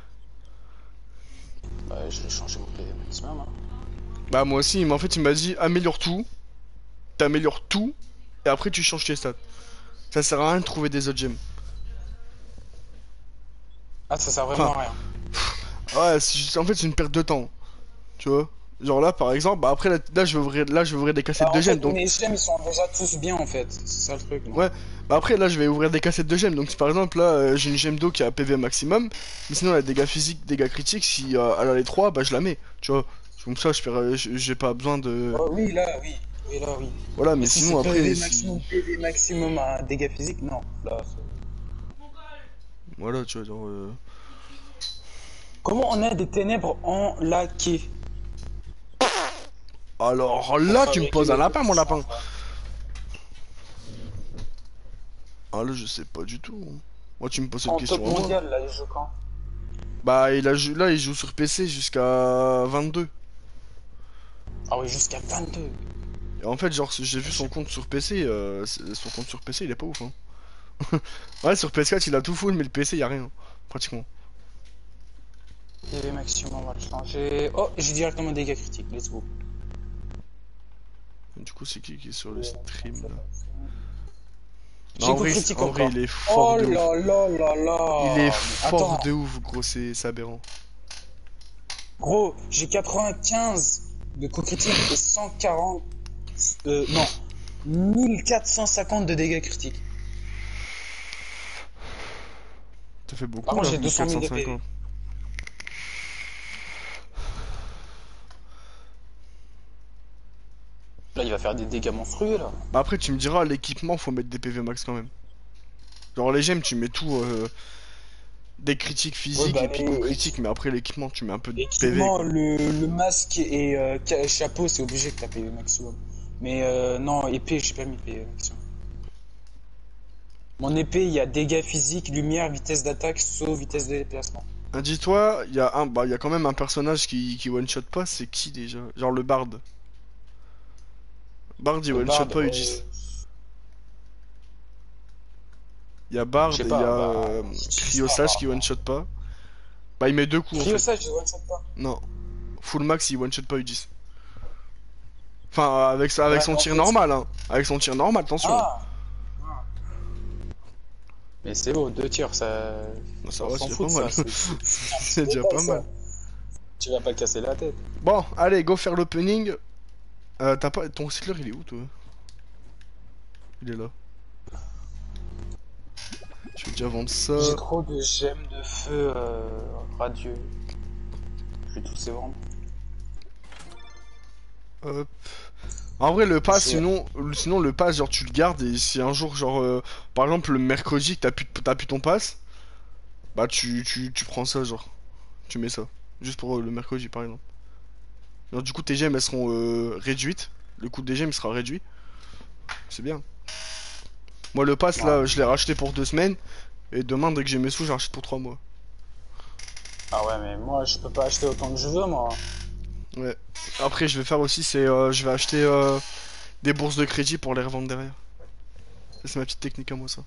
Bah, je vais changer mon P V maximum. Hein. Bah, moi aussi, mais en fait, il m'a dit, améliore tout. T'améliores tout, et après, tu changes tes stats. Ça sert à rien de trouver des autres gemmes. Ah, ça sert vraiment Enfin, à rien. Ouais, c'est juste- en fait, c'est une perte de temps. Tu vois? Genre là, par exemple, bah après, là, là, je vais ouvrir, là, je vais ouvrir des cassettes Bah, de en gemmes, fait, donc... mes gemmes, ils sont déjà tous bien en fait. C'est ça le truc. non Ouais, bah après, là, je vais ouvrir des cassettes de gemmes, donc si par exemple, là, euh, j'ai une gemme d'eau qui a P V maximum, mais sinon, elle a dégâts physiques, dégâts critiques, si euh, elle a les trois, bah je la mets, tu vois? Comme ça, je perds- je- j'ai pas besoin de... Oh, oui, là, oui. Oui, là, oui. Voilà, mais si sinon, c'est après, P V si- maximum, P V maximum à dégâts physiques, non. Là, c'est- Voilà, tu vois, genre... euh, Comment on a des ténèbres en laqué? Alors là, tu me poses un lapin, mon lapin! Ah là, je sais pas du tout. Moi, tu me poses cette En question top à moi. mondial, là, il joue quand? Bah, il a jou- là, il joue sur P C jusqu'à vingt-deux. Ah oui, jusqu'à vingt-deux. Et en fait, genre, j'ai vu son compte sur P C, euh, c'est- son compte sur P C, il est pas ouf, hein. Ouais, sur P S quatre, il a tout full, mais le P C, y a rien, pratiquement. P V maximum, on va le changer. Oh, j'ai directement dégâts critiques, let's go. Du coup, c'est qui qui est sur le stream, là? J'ai Non, en coup vrai, critique en vrai, encore. il est fort Oh de là ouf. là là là. Il est Mais fort attends, de ouf, gros, c'est c'est aberrant. gros, j'ai quatre-vingt-quinze de coup critique et cent quarante... Euh, non, mille quatre cent cinquante de dégâts critiques. Ça fait beaucoup, Par contre, là, j'ai deux cent mille de quatre cent cinquante. Là, il va faire des dégâts monstrueux, là. Bah après, tu me diras, l'équipement, faut mettre des P V max quand même. Genre, les gemmes, tu mets tout... euh, des critiques physiques bah, et puis les- coups critiques, mais après, l'équipement, tu mets un peu de P V. Équipement, le, le masque et euh, ca- chapeau, c'est obligé que t'as P V maximum. Mais euh, non, épée, j'ai pas mis P V maximum. Mon épée, il y a dégâts physiques, lumière, vitesse d'attaque, saut, vitesse de déplacement. Ah, dis-toi, il y a un, bah, il y a quand même un personnage qui, qui one shot pas, c'est qui déjà? Genre le Bard. Bard, il Le one Bard, shot pas euh, Ulysse. Il y a Bard Je et sais il y a pas, bah, euh, je sais Cryosage pas. qui one shot pas. Bah, il met deux coups en fait. Cryosage, je one shot pas. Non. Full max, il one shot pas Ulysse. Enfin, avec, ça, avec Ouais, son en tir fait, normal, hein. Avec son tir normal, attention. Ah. Ah. Mais c'est bon, deux tirs, ça. Bah, ça on va, s'en c'est fout pas de mal. ça, c'est- c'est un C'est petit déjà détail, pas ça. mal. Tu vas pas casser la tête. Bon, allez, go faire l'opening. Euh, t'as pas... Ton recycleur, il est où, toi? Il est là. Je vais déjà vendre ça. J'ai trop de gemmes de feu euh, radieux. Je vais tous les vendre. Hop. En vrai, le pass, C'est- sinon, sinon le pass, genre tu le gardes et si un jour, genre, euh, par exemple, le mercredi que t'as plus, t'as plus ton pass, bah tu, tu, tu prends ça, genre, tu mets ça, juste pour euh, le mercredi, par exemple. Alors du coup, tes gemmes elles seront euh, réduites, le coût des gemmes il sera réduit, c'est bien. Moi, le pass là, je l'ai racheté pour deux semaines et demain, dès que j'ai mes sous, je rachète pour trois mois. Ah ouais, mais moi je peux pas acheter autant que je veux, moi. Ouais. Après, je vais faire aussi, c'est, euh, je vais acheter euh, des bourses de crédit pour les revendre derrière. C'est ma petite technique à moi, ça.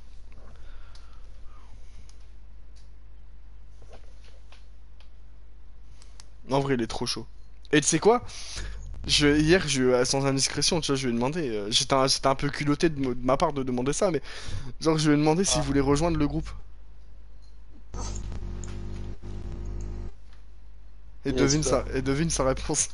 En vrai, il est trop chaud. Et tu sais quoi? Je, hier, je, sans indiscrétion, tu vois, je lui ai demandé. euh, J'étais un, c'était un peu culotté de, mo- de ma part de demander ça, mais genre, je lui ai demandé s'il voulait rejoindre le groupe. Et Il a dit devine quoi? sa, et devine sa réponse.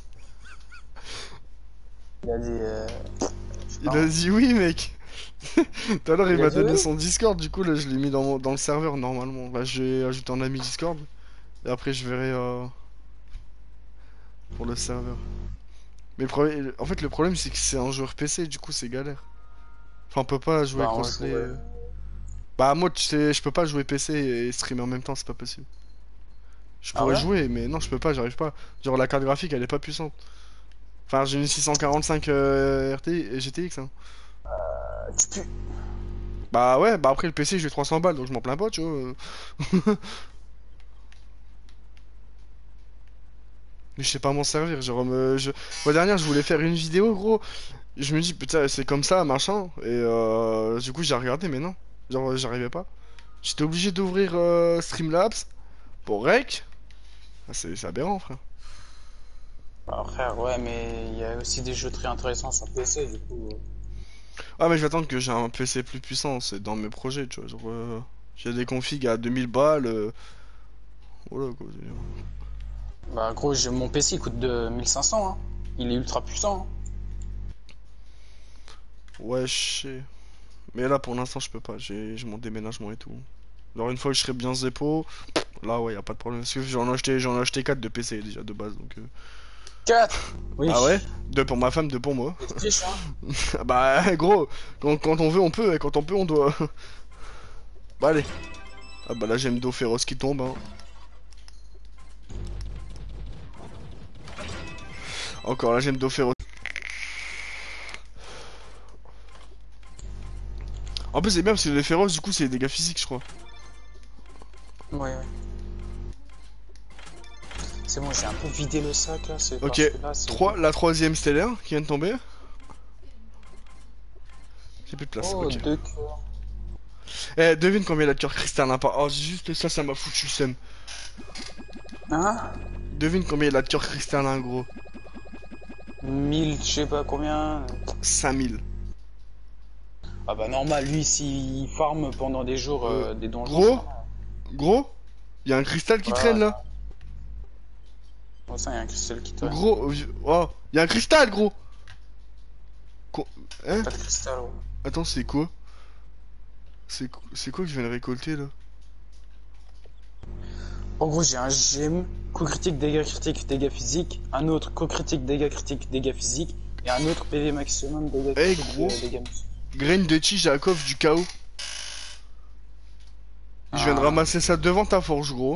Il a dit. Euh... Il a dit oui, mec. Tout à l'heure, il Il a m'a dit donné oui? son Discord, du coup, là, je l'ai mis dans, mon- dans le serveur normalement. Bah, je vais ajouter en ami Discord. Et après, je verrai euh, pour le serveur. Mais le problème- en fait, le problème, c'est que c'est un joueur P C, du coup, c'est galère. Enfin, on peut pas jouer Bah, on crossplay. jouait. euh. Bah, moi, tu sais, je peux pas jouer P C et streamer en même temps, c'est pas possible. Je Ah pourrais ouais? jouer, mais non, je peux pas, j'arrive pas. Genre, la carte graphique, elle est pas puissante. Enfin, j'ai une six cent quarante-cinq euh, R T et G T X, hein. Euh, Tu pues. Bah ouais, bah après, le P C, j'ai trois cents balles, donc je m'en plains pas, tu vois. Mais je sais pas m'en servir, genre, me... je... La dernière, je voulais faire une vidéo, gros. Je me dis, putain, c'est comme ça, machin. Et euh, du coup, j'ai regardé, mais non. Genre, j'arrivais pas. J'étais obligé d'ouvrir euh, Streamlabs pour rec. Ah, c'est c'est aberrant, frère. Bah, frère, ouais, mais il y a aussi des jeux très intéressants sur P C, du coup. euh. Ah, mais je vais attendre que j'ai un P C plus puissant, c'est dans mes projets, tu vois. Genre, euh, j'ai des configs à deux mille balles. euh, Voilà, quoi. je veux dire. Bah, gros, j'ai- mon P C il coûte de mille cinq cents, hein. Il est ultra puissant, hein. Ouais, je sais. Mais là, pour l'instant, je peux pas. J'ai j'ai mon déménagement et tout. Alors, une fois que je serai bien zépo, là, ouais, y a pas de problème. Parce que j'en ai acheté, j'en ai acheté quatre de P C déjà de base, donc. euh. quatre. Oui. Ah ouais? Deux pour ma femme, deux pour moi. C'est triche, hein. Ah bah, gros, quand, quand on veut, on peut, et quand on peut, on doit. Bah, allez. Ah bah là, j'ai Mdo féroce qui tombe, hein. Encore là, j'ai Mdo féroce. En plus, c'est bien parce que les féroces, du coup, c'est des dégâts physiques, je crois. Ouais, ouais. C'est bon, j'ai un peu vidé le sac là. C'est parce Ok, que là, c'est. trois, la troisième stellaire qui vient de tomber. J'ai plus de place, Oh, ok. deux cœurs. Eh, devine combien il a de cœur cristallin par. Oh, juste ça, ça m'a foutu seum. Hein? Devine combien il a de cœur cristallin, gros. mille, je sais pas combien. cinq mille. Ah bah normal, lui s'il farm pendant des jours Euh, euh, des donjons. gros c'est normal. Gros Il y a un cristal qui Ouais. traîne là. Bon, ça, il y a un cristal qui traîne. Gros, euh, oh, il y a un cristal, gros. Quoi Hein? Pas de cristal, ouais. Attends, c'est quoi? C'est qu- c'est quoi que je viens de récolter là? En gros, j'ai un gemme, coup critique, dégâts critiques, dégâts physiques, un autre coup critique, dégâts critiques, dégâts physiques, et un autre P V maximum, dégâts Eh, critiques, gros. euh, dégâts maximum. Graine de tige à coffre du chaos. Je viens de Ah. ramasser ça devant ta forge, gros.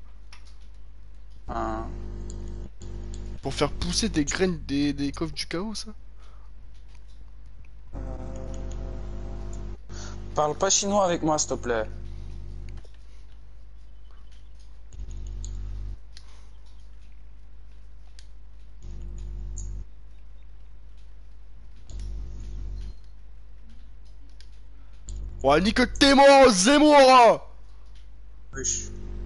Un... Pour faire pousser des graines des, des coffres du chaos, ça? Parle pas chinois avec moi, s'il te plaît. Ouais, nique tes morts, Zemmour! Wesh.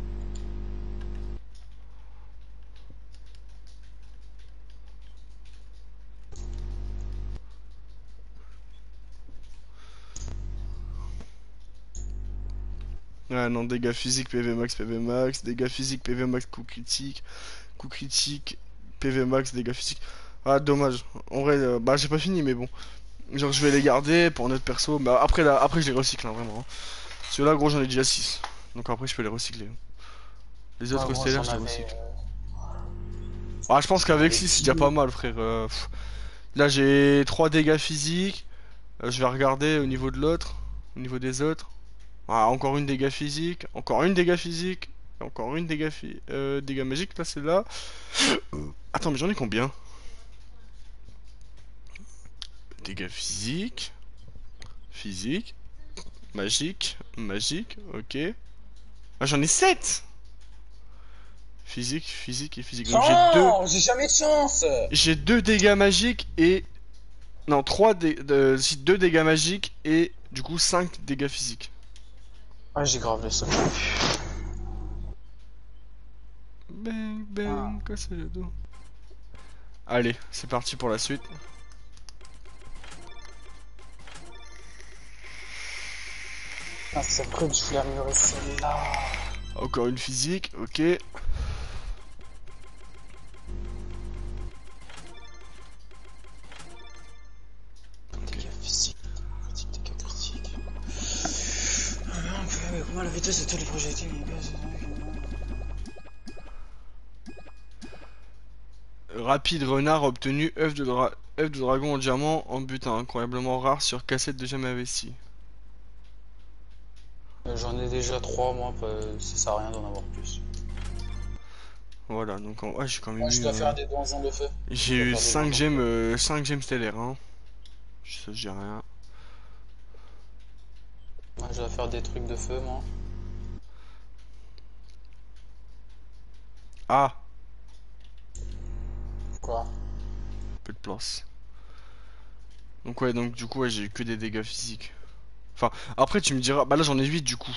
Ouais, non, dégâts physiques, P V max, P V max, dégâts physiques, P V max, coup critique, coup critique, P V max, dégâts physiques. Ah, dommage. En vrai, euh, bah, j'ai pas fini, mais bon. Genre, je vais les garder pour notre perso. Mais après, là, après je les recycle, hein, vraiment. hein. Ceux-là, gros, j'en ai déjà six. Donc après, je peux les recycler. Les autres Ouais, moi, stellaires, j'en je les avais, recycle. euh, Ah, je pense qu'avec avais six, c'est six. déjà pas mal, frère. Euh, pff. Là, j'ai trois dégâts physiques. Euh, je vais regarder au niveau de l'autre. Au niveau des autres. Ah, encore une dégâts physique. Encore une dégâts physique. Encore une dégâts, phy- euh, dégâts magiques. Là, c'est là. Attends, mais j'en ai combien? Dégâts physiques. Physique. Magique. Magique. Ok. Ah, j'en ai sept. Physique, physique et physique. Donc j'ai deux. Oh, j'ai jamais de chance. J'ai deux dégâts magiques et Non, trois dé... de... si, deux dégâts magiques et du coup cinq dégâts physiques. Ah, j'ai grave le seum. Bang bang, casse le dos. Allez, c'est parti pour la suite. Ah, c'est vrai que je voulais améliorer celle-là. Encore une physique, ok. Dégâts physiques. Petit dégâts critiques. Ah non, on peut avec moi la vitesse de tous les projectiles. Rapide renard obtenu œuf de, dra... œuf de dragon en diamant en butin incroyablement rare sur cassette de jamais investi. Euh, J'en ai déjà trois, moi, bah, ça sert à rien d'en avoir plus. Voilà, donc en... ouais, j'ai quand même Moi, je eu, dois euh, faire des donjons de feu. j'ai Je dois eu faire des cinq donjons de gemmes, feu. euh, cinq gemmes stellaires, hein. Ça, j'ai rien. Moi, je dois faire des trucs de feu, moi. Ah, Quoi? peu de place. Donc ouais, donc du coup, ouais, j'ai eu que des dégâts physiques. Enfin, après tu me diras, bah là j'en ai huit du coup.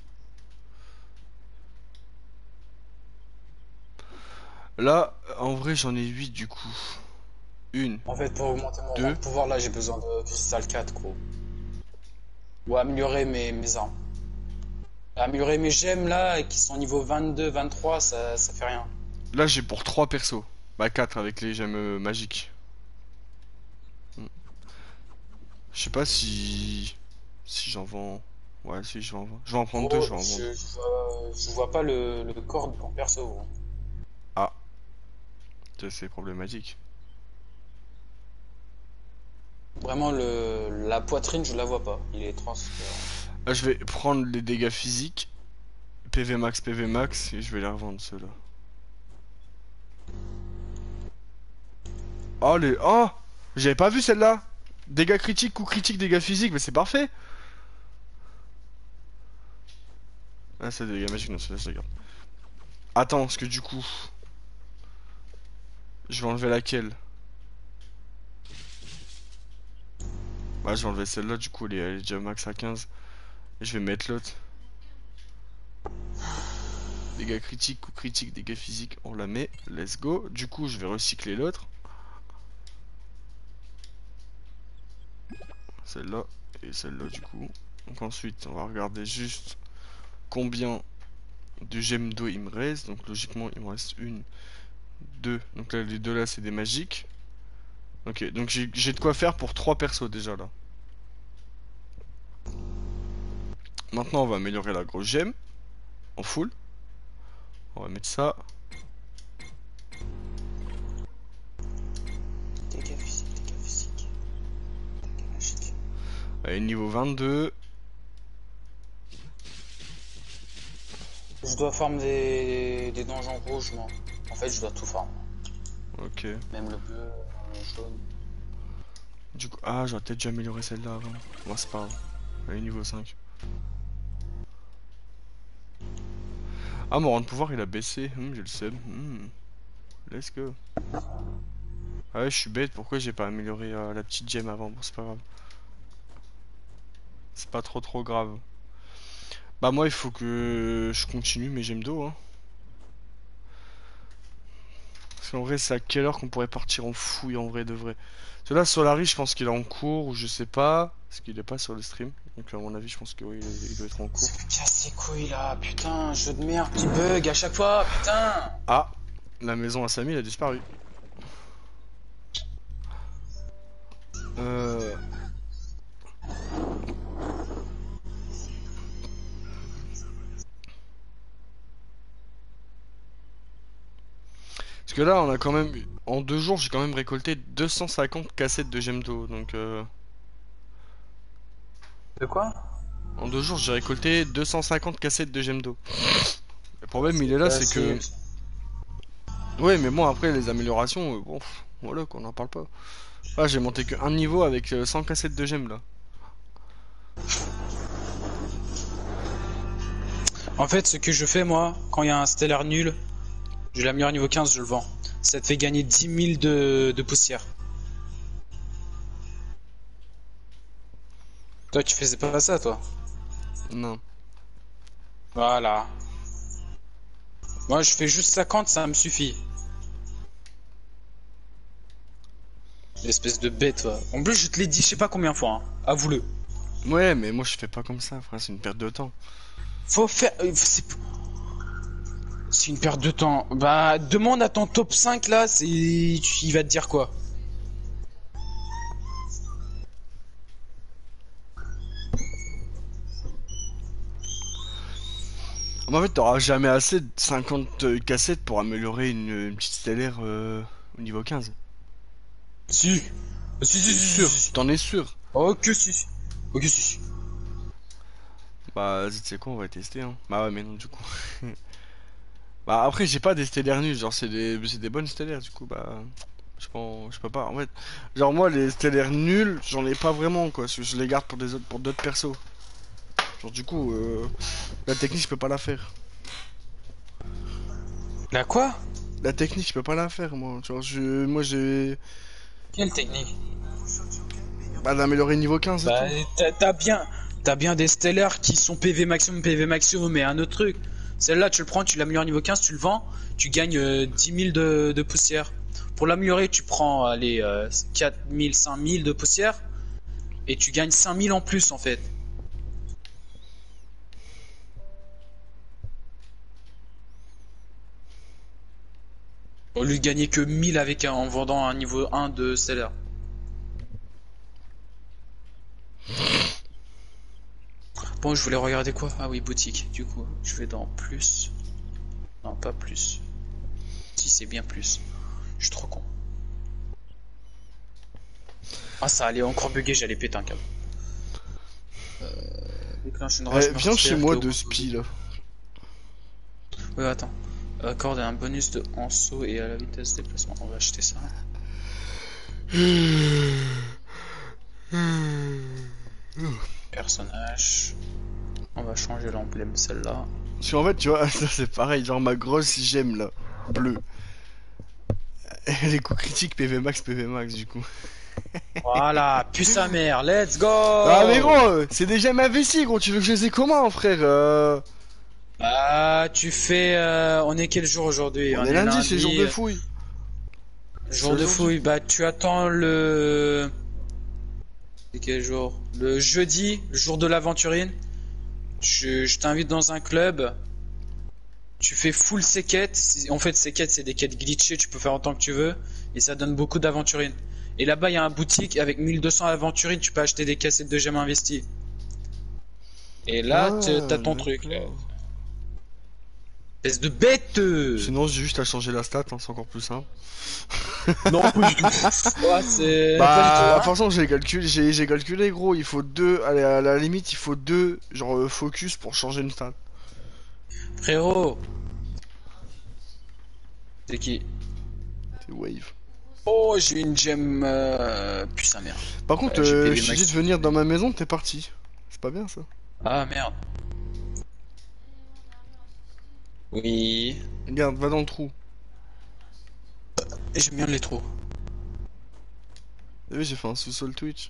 Là, en vrai, j'en ai huit du coup. Une, En fait, pour augmenter mon deux. rang de pouvoir, là, j'ai besoin de cristal quatre, gros. Ou améliorer mes, mes armes. Améliorer mes gemmes, là, qui sont niveau vingt-deux, vingt-trois, ça, ça fait rien. Là, j'ai pour trois persos. Bah quatre avec les gemmes euh, magiques. Hmm. Je sais pas si... Si j'en vends... Ouais, si je vais en vendre. Je vais en prendre deux, Gros, je vais en vendre. je, je vois, je vois pas le, le corps de mon perso, gros. Ah, ça, c'est problématique. Vraiment, le, la poitrine, je la vois pas. Il est trans... Là, je vais prendre les dégâts physiques. P V max, P V max, et je vais les revendre ceux-là. Oh les... Oh, j'avais pas vu celle-là. Dégâts critiques, coup critique, dégâts physiques, mais c'est parfait. Ah, c'est des dégâts magiques, non, celle-là, je la garde. Attends, parce que du coup... Je vais enlever laquelle? Ouais, je vais enlever celle-là, du coup, elle est, elle est déjà max à quinze. Et je vais mettre l'autre. Dégâts critiques, coup critique, dégâts physiques, on la met. Let's go. Du coup, je vais recycler l'autre. Celle-là et celle-là, du coup. Donc ensuite, on va regarder juste combien de gemmes d'eau il me reste. Donc logiquement, il me reste une, deux. Donc là, les deux là, c'est des magiques. Ok, donc j'ai j'ai de quoi faire pour trois persos déjà là. Maintenant, on va améliorer la grosse gemme en full. On va mettre ça. Dégâts physiques, dégâts physiques. Dégâts magiques. Allez, niveau vingt-deux. Je dois farm des, des donjons rouges, moi. En fait, je dois tout farm. Ok. Même le bleu, le jaune. Du coup, ah, j'aurais peut-être dû améliorer celle-là avant. Bon, c'est pas grave. Allez, niveau cinq. Ah, mon rang de pouvoir il a baissé. Hum, j'ai le seum. Hum. Let's go. Ah ouais, je suis bête. Pourquoi j'ai pas amélioré euh, la petite gemme avant? Bon, c'est pas grave. C'est pas trop trop grave. Bah, moi, il faut que je continue mes gemmes d'eau. Hein. Parce qu'en vrai, c'est à quelle heure qu'on pourrait partir en fouille en vrai de vrai? Parce que là, Solari, je pense qu'il est en cours ou je sais pas. Parce qu'il est pas sur le stream. Donc, à mon avis, je pense qu'il il doit être en cours. Ça me casse les couilles là, putain, jeu de merde qui bug à chaque fois, putain. Ah, la maison à Samy, elle a disparu. Euh... Parce que là, on a quand même... En deux jours, j'ai quand même récolté deux cent cinquante cassettes de gemmes d'eau. Donc, euh... De quoi? En deux jours, j'ai récolté deux cent cinquante cassettes de gemmes d'eau. Le problème, il est là, Euh, c'est que... Ouais, mais bon, après, les améliorations, euh, bon, pff, voilà, qu'on en parle pas. Ah, j'ai monté que un niveau avec euh, cent cassettes de gemmes, là. En fait, ce que je fais moi, quand il y a un stellaire nul, je l'améliore niveau quinze, je le vends. Ça te fait gagner dix mille de, de poussière. Toi, tu faisais pas ça, toi. Non. Voilà. Moi, je fais juste cinquante, ça me suffit. L'espèce de bête, toi. En plus, je te l'ai dit, je sais pas combien de fois, hein. Avoue-le. Ouais, mais moi je fais pas comme ça, frère, c'est une perte de temps. Faut faire... euh, C'est c'est une perte de temps. Bah, demande à ton top cinq, là, c'est... il va te dire quoi? Mais en fait, t'auras jamais assez de cinquante euh, cassettes pour améliorer une, une petite stellaire euh, au niveau quinze. Si. Si, si, si, Sûr, si, si. t'en es sûr? Ok, si, si. Ok, si, si. Bah, vas-y, tu sais quoi, on va tester, hein. Bah ouais, mais non, du coup. Bah après, j'ai pas des stellaires nuls, genre c'est des, c'est des bonnes stellaires, du coup, bah... Je peux, je peux pas, en fait. Genre moi, les stellaires nuls, j'en ai pas vraiment, quoi, parce que je les garde pour des autres, pour d'autres persos. Genre du coup, euh, la technique, je peux pas la faire. La quoi? La technique, je peux pas la faire, moi. Tu vois, je, moi, j'ai... Quelle technique? Bah, d'améliorer niveau quinze et Bah, tout. t'as t'as bien... T'as bien des stellaires qui sont P V maximum, P V maximum, mais un autre truc. Celle-là, tu le prends, tu l'améliores niveau quinze, tu le vends, tu gagnes euh, dix mille de, de poussière. Pour l'améliorer, tu prends euh, les euh, quatre mille, cinq mille de poussière, et tu gagnes cinq mille en plus, en fait. Au lieu de gagner que mille avec un, en vendant un niveau un de stellaire. Bon, je voulais regarder quoi? Ah oui, boutique. Du coup, je vais dans plus. Non, pas plus. Si, c'est bien plus. Je suis trop con. Ah, ça allait encore bugger, j'allais péter un câble. Euh, déclenche une rage Eh, viens chez mortière moi qui de augmente- spi, là. Ouais, attends. Accorde un bonus de en saut et à la vitesse de déplacement. On va acheter ça. Personnage. On va changer l'emblème, celle-là. Parce qu'en fait, tu vois, ça c'est pareil, genre ma grosse gemme, là, bleue. Les coups critiques, P V max, P V max, du coup. Voilà, pue sa mère, let's go! Ah mais gros, euh, c'est des gemmes investies, gros, tu veux que je les ai comment, frère euh... Ah, tu fais. Euh, on est quel jour aujourd'hui? On est lundi, c'est jour de fouille. Jour C'est de aujourd'hui. fouille, bah tu attends le. C'est quel jour? Le jeudi, le jour de l'aventurine. Je, je t'invite dans un club. Tu fais full ces quêtes. En fait, ces quêtes, c'est des quêtes glitchées, tu peux faire autant que tu veux. Et ça donne beaucoup d'aventurines. Et là-bas, il y a un boutique avec mille deux cents aventurines, tu peux acheter des cassettes de gemmes investies. Et là, Ah, t'as t'as ton d'accord. truc, là. Espèce de bête! euh. Sinon, j'ai juste à changer la stat, hein, c'est encore plus simple. Non, pas du tout. Ouais, c'est. Bah, pas du tout, de hein. toute façon, j'ai calculé, j'ai j'ai calculé, gros, il faut deux, allez, à la limite, il faut deux, genre, euh, focus pour changer une stat. Frérot. C'est qui? C'est wave. Oh, j'ai une gemme. Euh... Puis sa mère. Par contre, Ouais, j'ai euh, payé je t'ai max. dit de venir dans ma maison, t'es parti. C'est pas bien, ça. Ah merde. Oui. Regarde, va dans le trou. Et j'aime bien les trous. T'as vu, j'ai fait un sous-sol Twitch.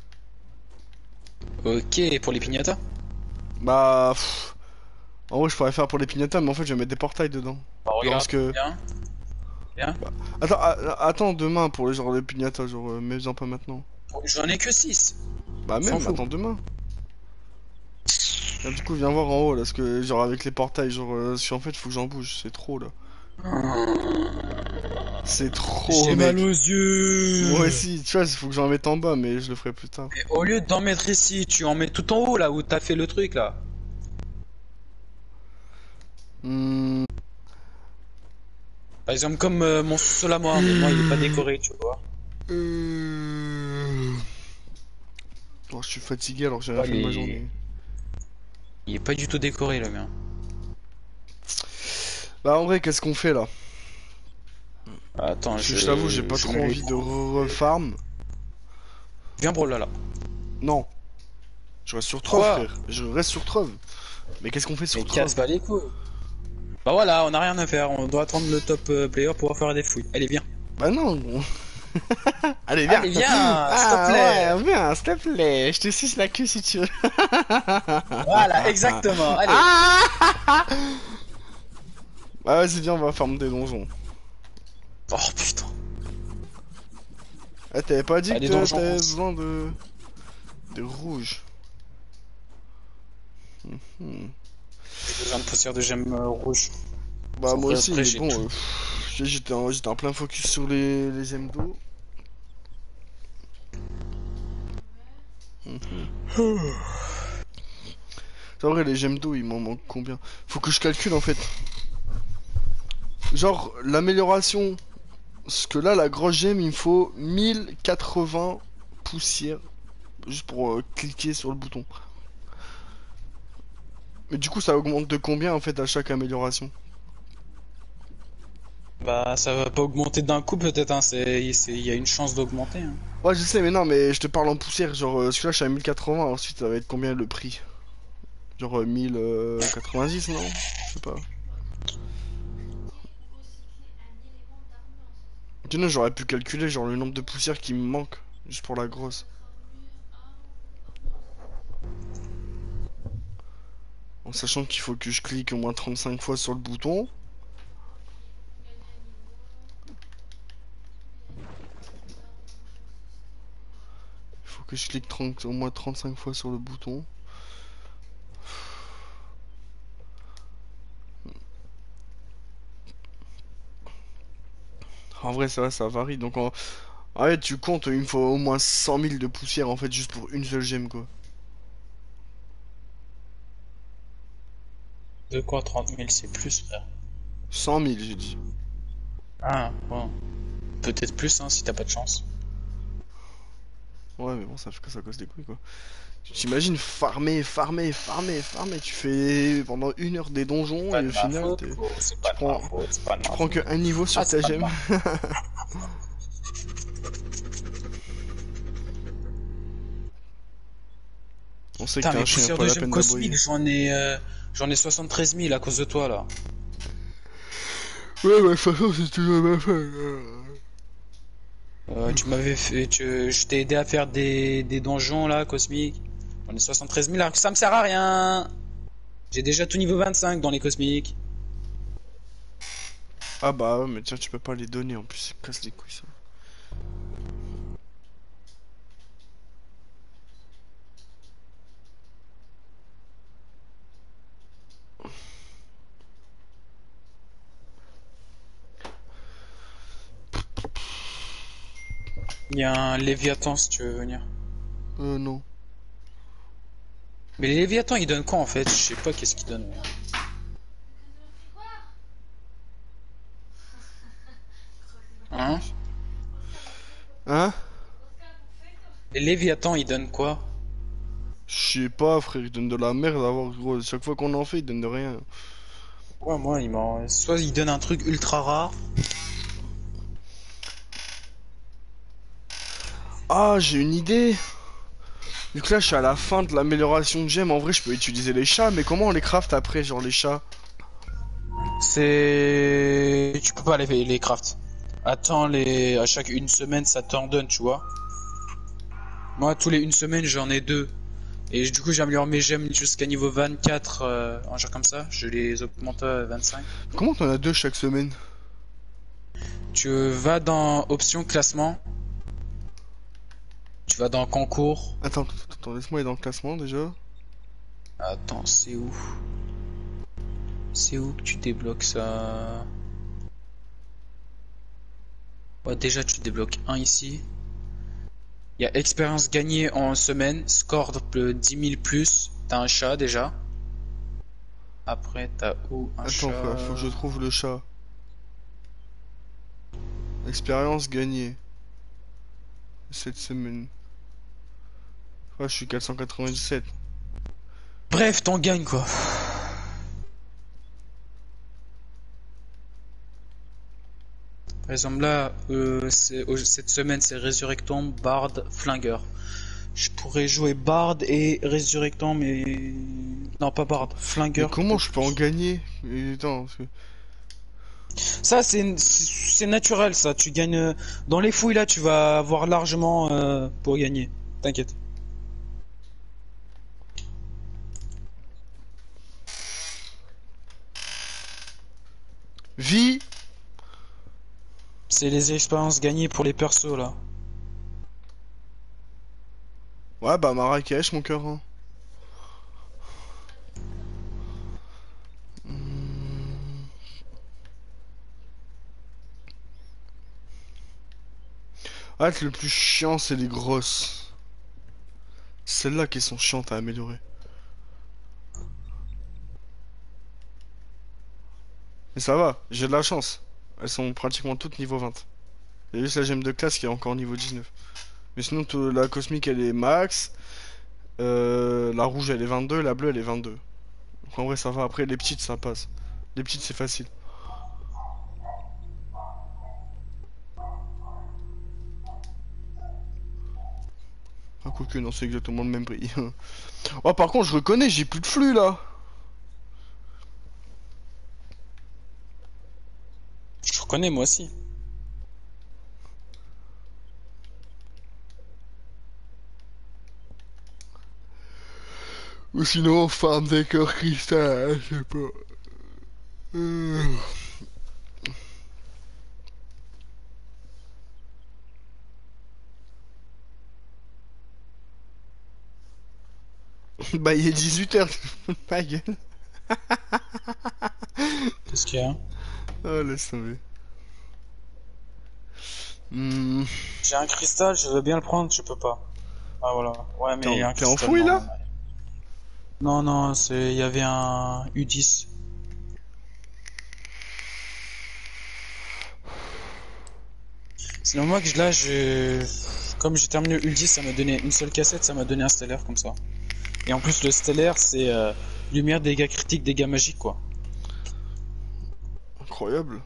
Ok, pour les piñatas? Bah, pff, en vrai, je pourrais faire pour les piñatas, mais en fait, je vais mettre des portails dedans. Bah, regarde, parce que- Viens. Viens. Attends, a- attends demain pour les genre les piñatas, genre, euh, mets-en pas maintenant. J'en ai que six. Bah, S'en même, fout. attends demain. Là, du coup, viens voir en haut, là, parce que, genre, avec les portails, genre, euh, si en fait, faut que j'en bouge, c'est trop, là. C'est trop, J'ai mec. mal aux yeux. Moi aussi, tu vois, il faut que j'en mette en bas, mais je le ferai plus tard. Et au lieu d'en mettre ici, tu en mets tout en haut là où t'as fait le truc là. Hmm, Par exemple, comme euh, mon sous-sol à moi, mais moi il est pas décoré, tu vois. euh... Oh, je suis fatigué alors que j'ai rien Ouais, fait de ma les- journée. Il est pas du tout décoré le mien. Bah, en vrai, qu'est-ce qu'on fait là? Attends, Je, je, je t'avoue, j'ai pas je trop mets les envie de trous. refarm. Viens bro là là. Non. Je reste sur Trove, Quoi frère. Je reste sur Trove. Mais qu'est-ce qu'on fait sur Mais Trove? casse pas les couilles. Bah voilà, on a rien à faire, on doit attendre le top euh, player pour faire des fouilles. Allez viens. Bah non, gros. Allez, viens. Allez, viens, s'il te Ah, plaît. ouais, viens, s'il te plaît. Je te suce la queue si tu veux. Voilà, exactement. Allez. Ah, bah vas-y, viens, on va farmer des donjons. Oh putain. Ah, t'avais pas dit Ah, que des t'a- donjons t'avais rouges. besoin de... de rouge. Mhm. J'ai besoin de poussière de gemmes euh, rouges. Bah Sans moi vrai, aussi, après, mais j'ai bon, tout. euh, pff, j'étais en, j'étais en plein focus sur les, les gemmes d'eau. Mhm. C'est vrai, les gemmes d'eau, il m'en manque combien? Faut que je calcule en fait. Genre, l'amélioration. Parce que là, la grosse gemme, il me faut mille quatre-vingts poussières. Juste pour euh, cliquer sur le bouton. Mais du coup, ça augmente de combien en fait à chaque amélioration? Bah, ça va pas augmenter d'un coup, peut-être, hein. C'est, c'est, il y a une chance d'augmenter, hein. Ouais, je sais, mais non, mais je te parle en poussière. Genre, euh, celui-là, je suis à mille quatre-vingts. Ensuite, ça va être combien le prix? Genre euh, mille quatre-vingt-dix, non? Je sais pas. Sinon, j'aurais pu calculer genre le nombre de poussières qui me manque. Juste pour la grosse. En sachant qu'il faut que je clique au moins trente-cinq fois sur le bouton. Il faut que je clique trente, au moins trente-cinq fois sur le bouton. En vrai, ça, ça varie. Donc, en... ah ouais, tu comptes, il me faut au moins cent mille de poussière en fait, juste pour une seule gemme quoi. De quoi trente mille, c'est plus, frère. cent mille, j'ai dit. Ah, ouais. Peut-être plus, hein, si t'as pas de chance. Ouais, mais bon, ça fait que ça casse des couilles quoi. Tu t'imagines farmer, farmer, farmer, farmer. Tu fais pendant une heure des donjons Pas et de au ma final, faute, t'es- gros, c'est tu pas de prends, ma faute, c'est pas de tu ma prends faute. que un niveau sur Ah, ta c'est pas de gemme. ma On sait que Putain, t'es mais un chien, poussière pas de la gemmes peine cosmiques, d'aboyer. j'en ai, euh, j'en ai soixante-treize mille à cause de toi, là. Ouais, bah de toute façon, c'est toujours ma faute. Euh, tu m'avais fait, tu, je t'ai aidé à faire des, des donjons, là, cosmiques. J'en ai soixante-treize mille, alors que ça me sert à rien. J'ai déjà tout niveau vingt-cinq dans les cosmiques. Ah bah ouais, mais tiens, tu peux pas les donner en plus, ça casse les couilles ça. Il y a un Léviathan si tu veux venir. Euh, non. Mais les Léviathans, ils donnent quoi en fait? Je sais pas qu'est-ce qu'ils donnent. Hein? Hein? Les Léviathans, ils donnent quoi? Je sais pas, frère, ils donnent de la merde à voir, gros. Chaque fois qu'on en fait, ils donnent de rien. Ouais, moi, ils m'en... Soit ils donnent un truc ultra rare. Ah, j'ai une idée. Vu que là, je suis à la fin de l'amélioration de gemmes, en vrai, je peux utiliser les chats, mais comment on les craft après, genre les chats? C'est... Tu peux pas les, les craft. Attends, les... à chaque une semaine, ça t'en donne, tu vois. Moi, tous les une semaine, j'en ai deux. Et du coup, j'améliore mes gemmes jusqu'à niveau vingt-quatre, euh, un genre comme ça. Je les augmente à vingt-cinq. Comment t'en as deux chaque semaine? Tu vas dans option classement. Tu vas dans concours. Attends, attends, attends, laisse-moi aller dans le classement déjà. Attends, c'est où? C'est où que tu débloques ça? Ouais, déjà, tu débloques un ici. Il y a expérience gagnée en semaine, score de dix mille plus. T'as un chat déjà. Après, t'as où un Attends, chat? frère, faut que je trouve le chat. Expérience gagnée. Cette semaine. Ouais, je suis quatre cent quatre-vingt-dix-sept. Bref, t'en gagnes quoi. Par exemple là, euh, c'est- au- cette semaine c'est Résurrecton, Bard, Flingueur. Je pourrais jouer Bard et Résurrecton, mais... Non, pas Bard, Mais Flingueur. comment peut-être je peux en plus. gagner? Mais attends, parce que... Ça, c'est c'est naturel, ça. Tu gagnes euh, dans les fouilles là, tu vas avoir largement euh, pour gagner. T'inquiète. Vie. C'est les expériences gagnées pour les persos là. Ouais, bah Marrakech, mon cœur. Hein. Hmm. Ah, le plus chiant, c'est les grosses. Celles-là qui sont chiantes à améliorer. Mais ça va, j'ai de la chance. Elles sont pratiquement toutes niveau vingt. Il y a juste la gemme de classe qui est encore niveau dix-neuf. Mais sinon, tout- la cosmique elle est max. Euh, la rouge elle est vingt-deux, la bleue elle est vingt-deux. Donc en vrai, ça va. Après, les petites ça passe. Les petites c'est facile. Ah, quoique, non, c'est exactement le même prix. Oh, par contre, je reconnais, j'ai plus de flux là. Je reconnais moi aussi. Ou sinon, farm des cœurs cristal, je sais pas. Euh. Bah, il est dix-huit heures, ma gueule. Qu'est-ce qu'il y a? Oh, laisse tomber. Hmm. J'ai un cristal, je veux bien le prendre, je peux pas. Ah voilà. Ouais, mais il y a un T'es en cristal. fouille Non, là? non, non, c'est il y avait un U dix. Sinon moi que là, je comme j'ai terminé le U dix, ça m'a donné une seule cassette, ça m'a donné un stellaire comme ça. Et en plus le stellaire, c'est euh, lumière, dégâts critiques, dégâts magiques quoi. Incroyable.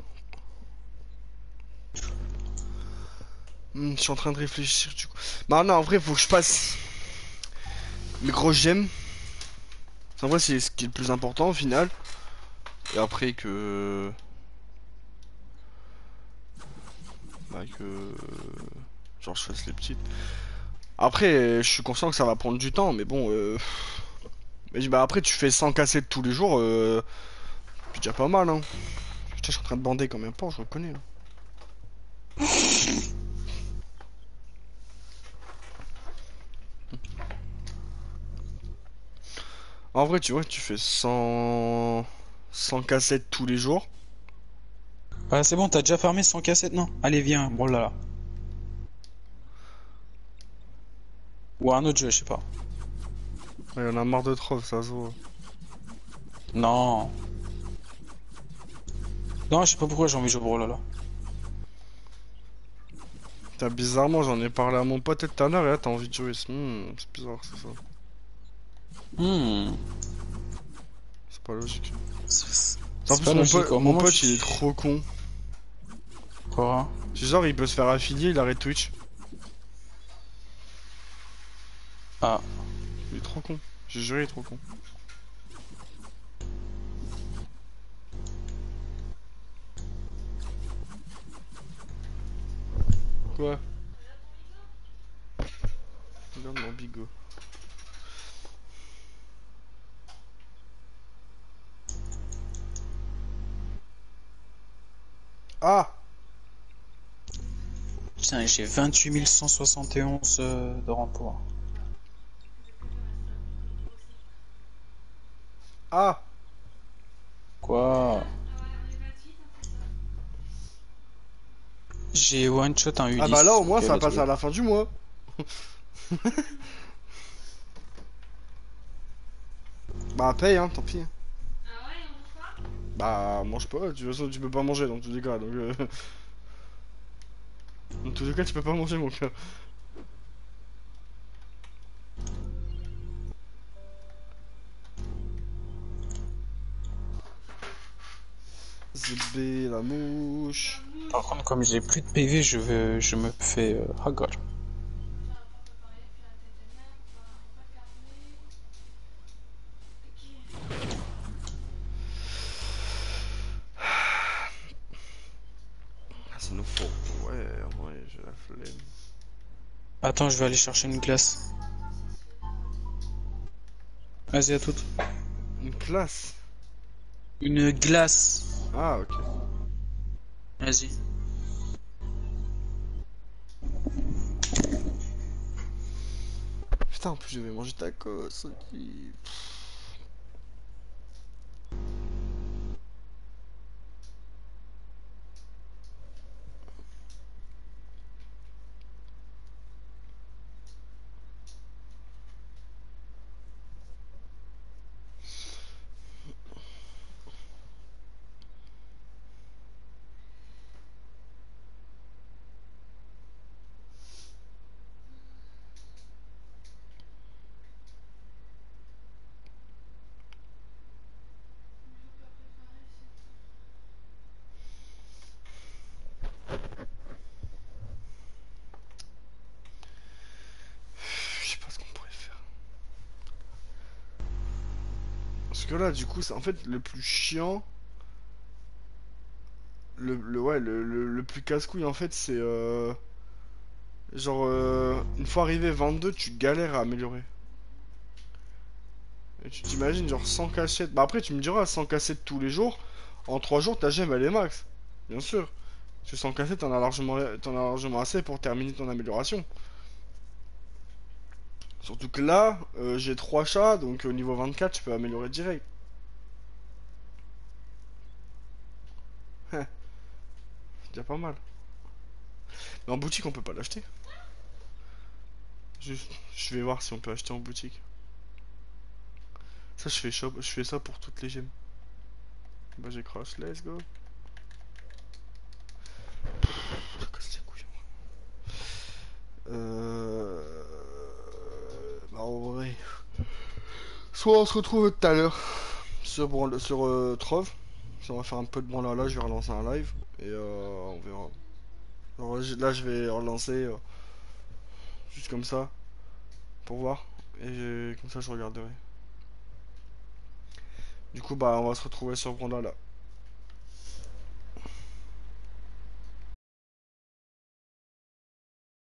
Hmm, je suis en train de réfléchir du coup. Bah non, en vrai, faut que je passe mes grosses gemmes. En vrai, c'est ce qui est le plus important au final. Et après que... Bah que... Genre, je fasse les petites. Après, je suis conscient que ça va prendre du temps, mais bon... Euh... Mais bah après, tu fais cent cassettes tous les jours, euh... c'est déjà pas mal, hein. Putain, je suis en train de bander quand même pas, je reconnais. Hein. En vrai, tu vois, tu fais cent... cent cassettes tous les jours. Ah c'est bon, t'as déjà farmé cent cassettes, non? Allez viens, bon là là. Ou un autre jeu, je sais pas. Ouais, y en a marre de trop, ça se voit. Non. Non, je sais pas pourquoi j'ai envie de jouer au Brawlhalla. Putain, bizarrement, j'en ai parlé à mon pote tout à l'heure et là, t'as envie de jouer. Hmm, c'est bizarre, c'est ça. Hmm. C'est pas logique. C'est En c'est plus, pas mon, logique, pote, au mon moment pote, que il est je- trop con. Quoi? C'est genre, il peut se faire affilier, il arrête Twitch. Ah. Il est trop con. J'ai juré, il est trop con. Quoi? Regarde mon bigot. Ah! Putain, j'ai vingt-huit mille cent soixante et onze euh, de remports. Ah! Quoi? J'ai one shot un U dix. Ah bah là, au moins, Ok, ça let's passe go. à la fin du mois. Bah, paye, hein, tant pis. Ah ouais, on mange pas? Bah, mange pas, de toute façon, tu peux pas manger dans tous les cas, donc... Euh... Dans tous les cas, tu peux pas manger, mon cœur. Zébé, la mouche... Par contre, comme j'ai plus de P V, je, veux, je me fais euh, hagar. Sinon faut... Ouais, ouais, j'ai la flemme. Attends, je vais aller chercher une glace. Vas-y, à toute. Une classe. Une glace. Ah, ok. Vas-y. Putain, en plus je vais manger tacos aussi. Je sais pas ce qu'on pourrait faire. Parce que là, du coup, c'est en fait le plus chiant. Le, le ouais, le, le, le plus casse-couille en fait, c'est euh, genre euh, une fois arrivé vingt-deux, tu galères à améliorer. Et tu t'imagines genre cent cassettes. Bah après, tu me diras cent cassettes tous les jours. En trois jours, ta gemme elle est max. Bien sûr. Parce que cent cassettes, t'en as largement, t'en as largement assez pour terminer ton amélioration. Surtout que là, euh, j'ai trois chats, donc au niveau vingt-quatre, je peux améliorer direct. C'est déjà pas mal. Mais en boutique, on peut pas l'acheter. Je, je vais voir si on peut acheter en boutique. Ça, je fais, shop, je fais ça pour toutes les gemmes. Bah, j'ai crash, let's go. Ça casse les couilles, moi. Euh... Bah, en vrai. Soit on se retrouve tout à l'heure sur, Branle- sur euh, Trove. Ça, on va faire un peu de branlala, je vais relancer un live. Et euh, on verra. Alors, là, je vais relancer euh, juste comme ça. Pour voir. Et j'ai- comme ça, je regarderai. Du coup, bah, on va se retrouver sur Brandala.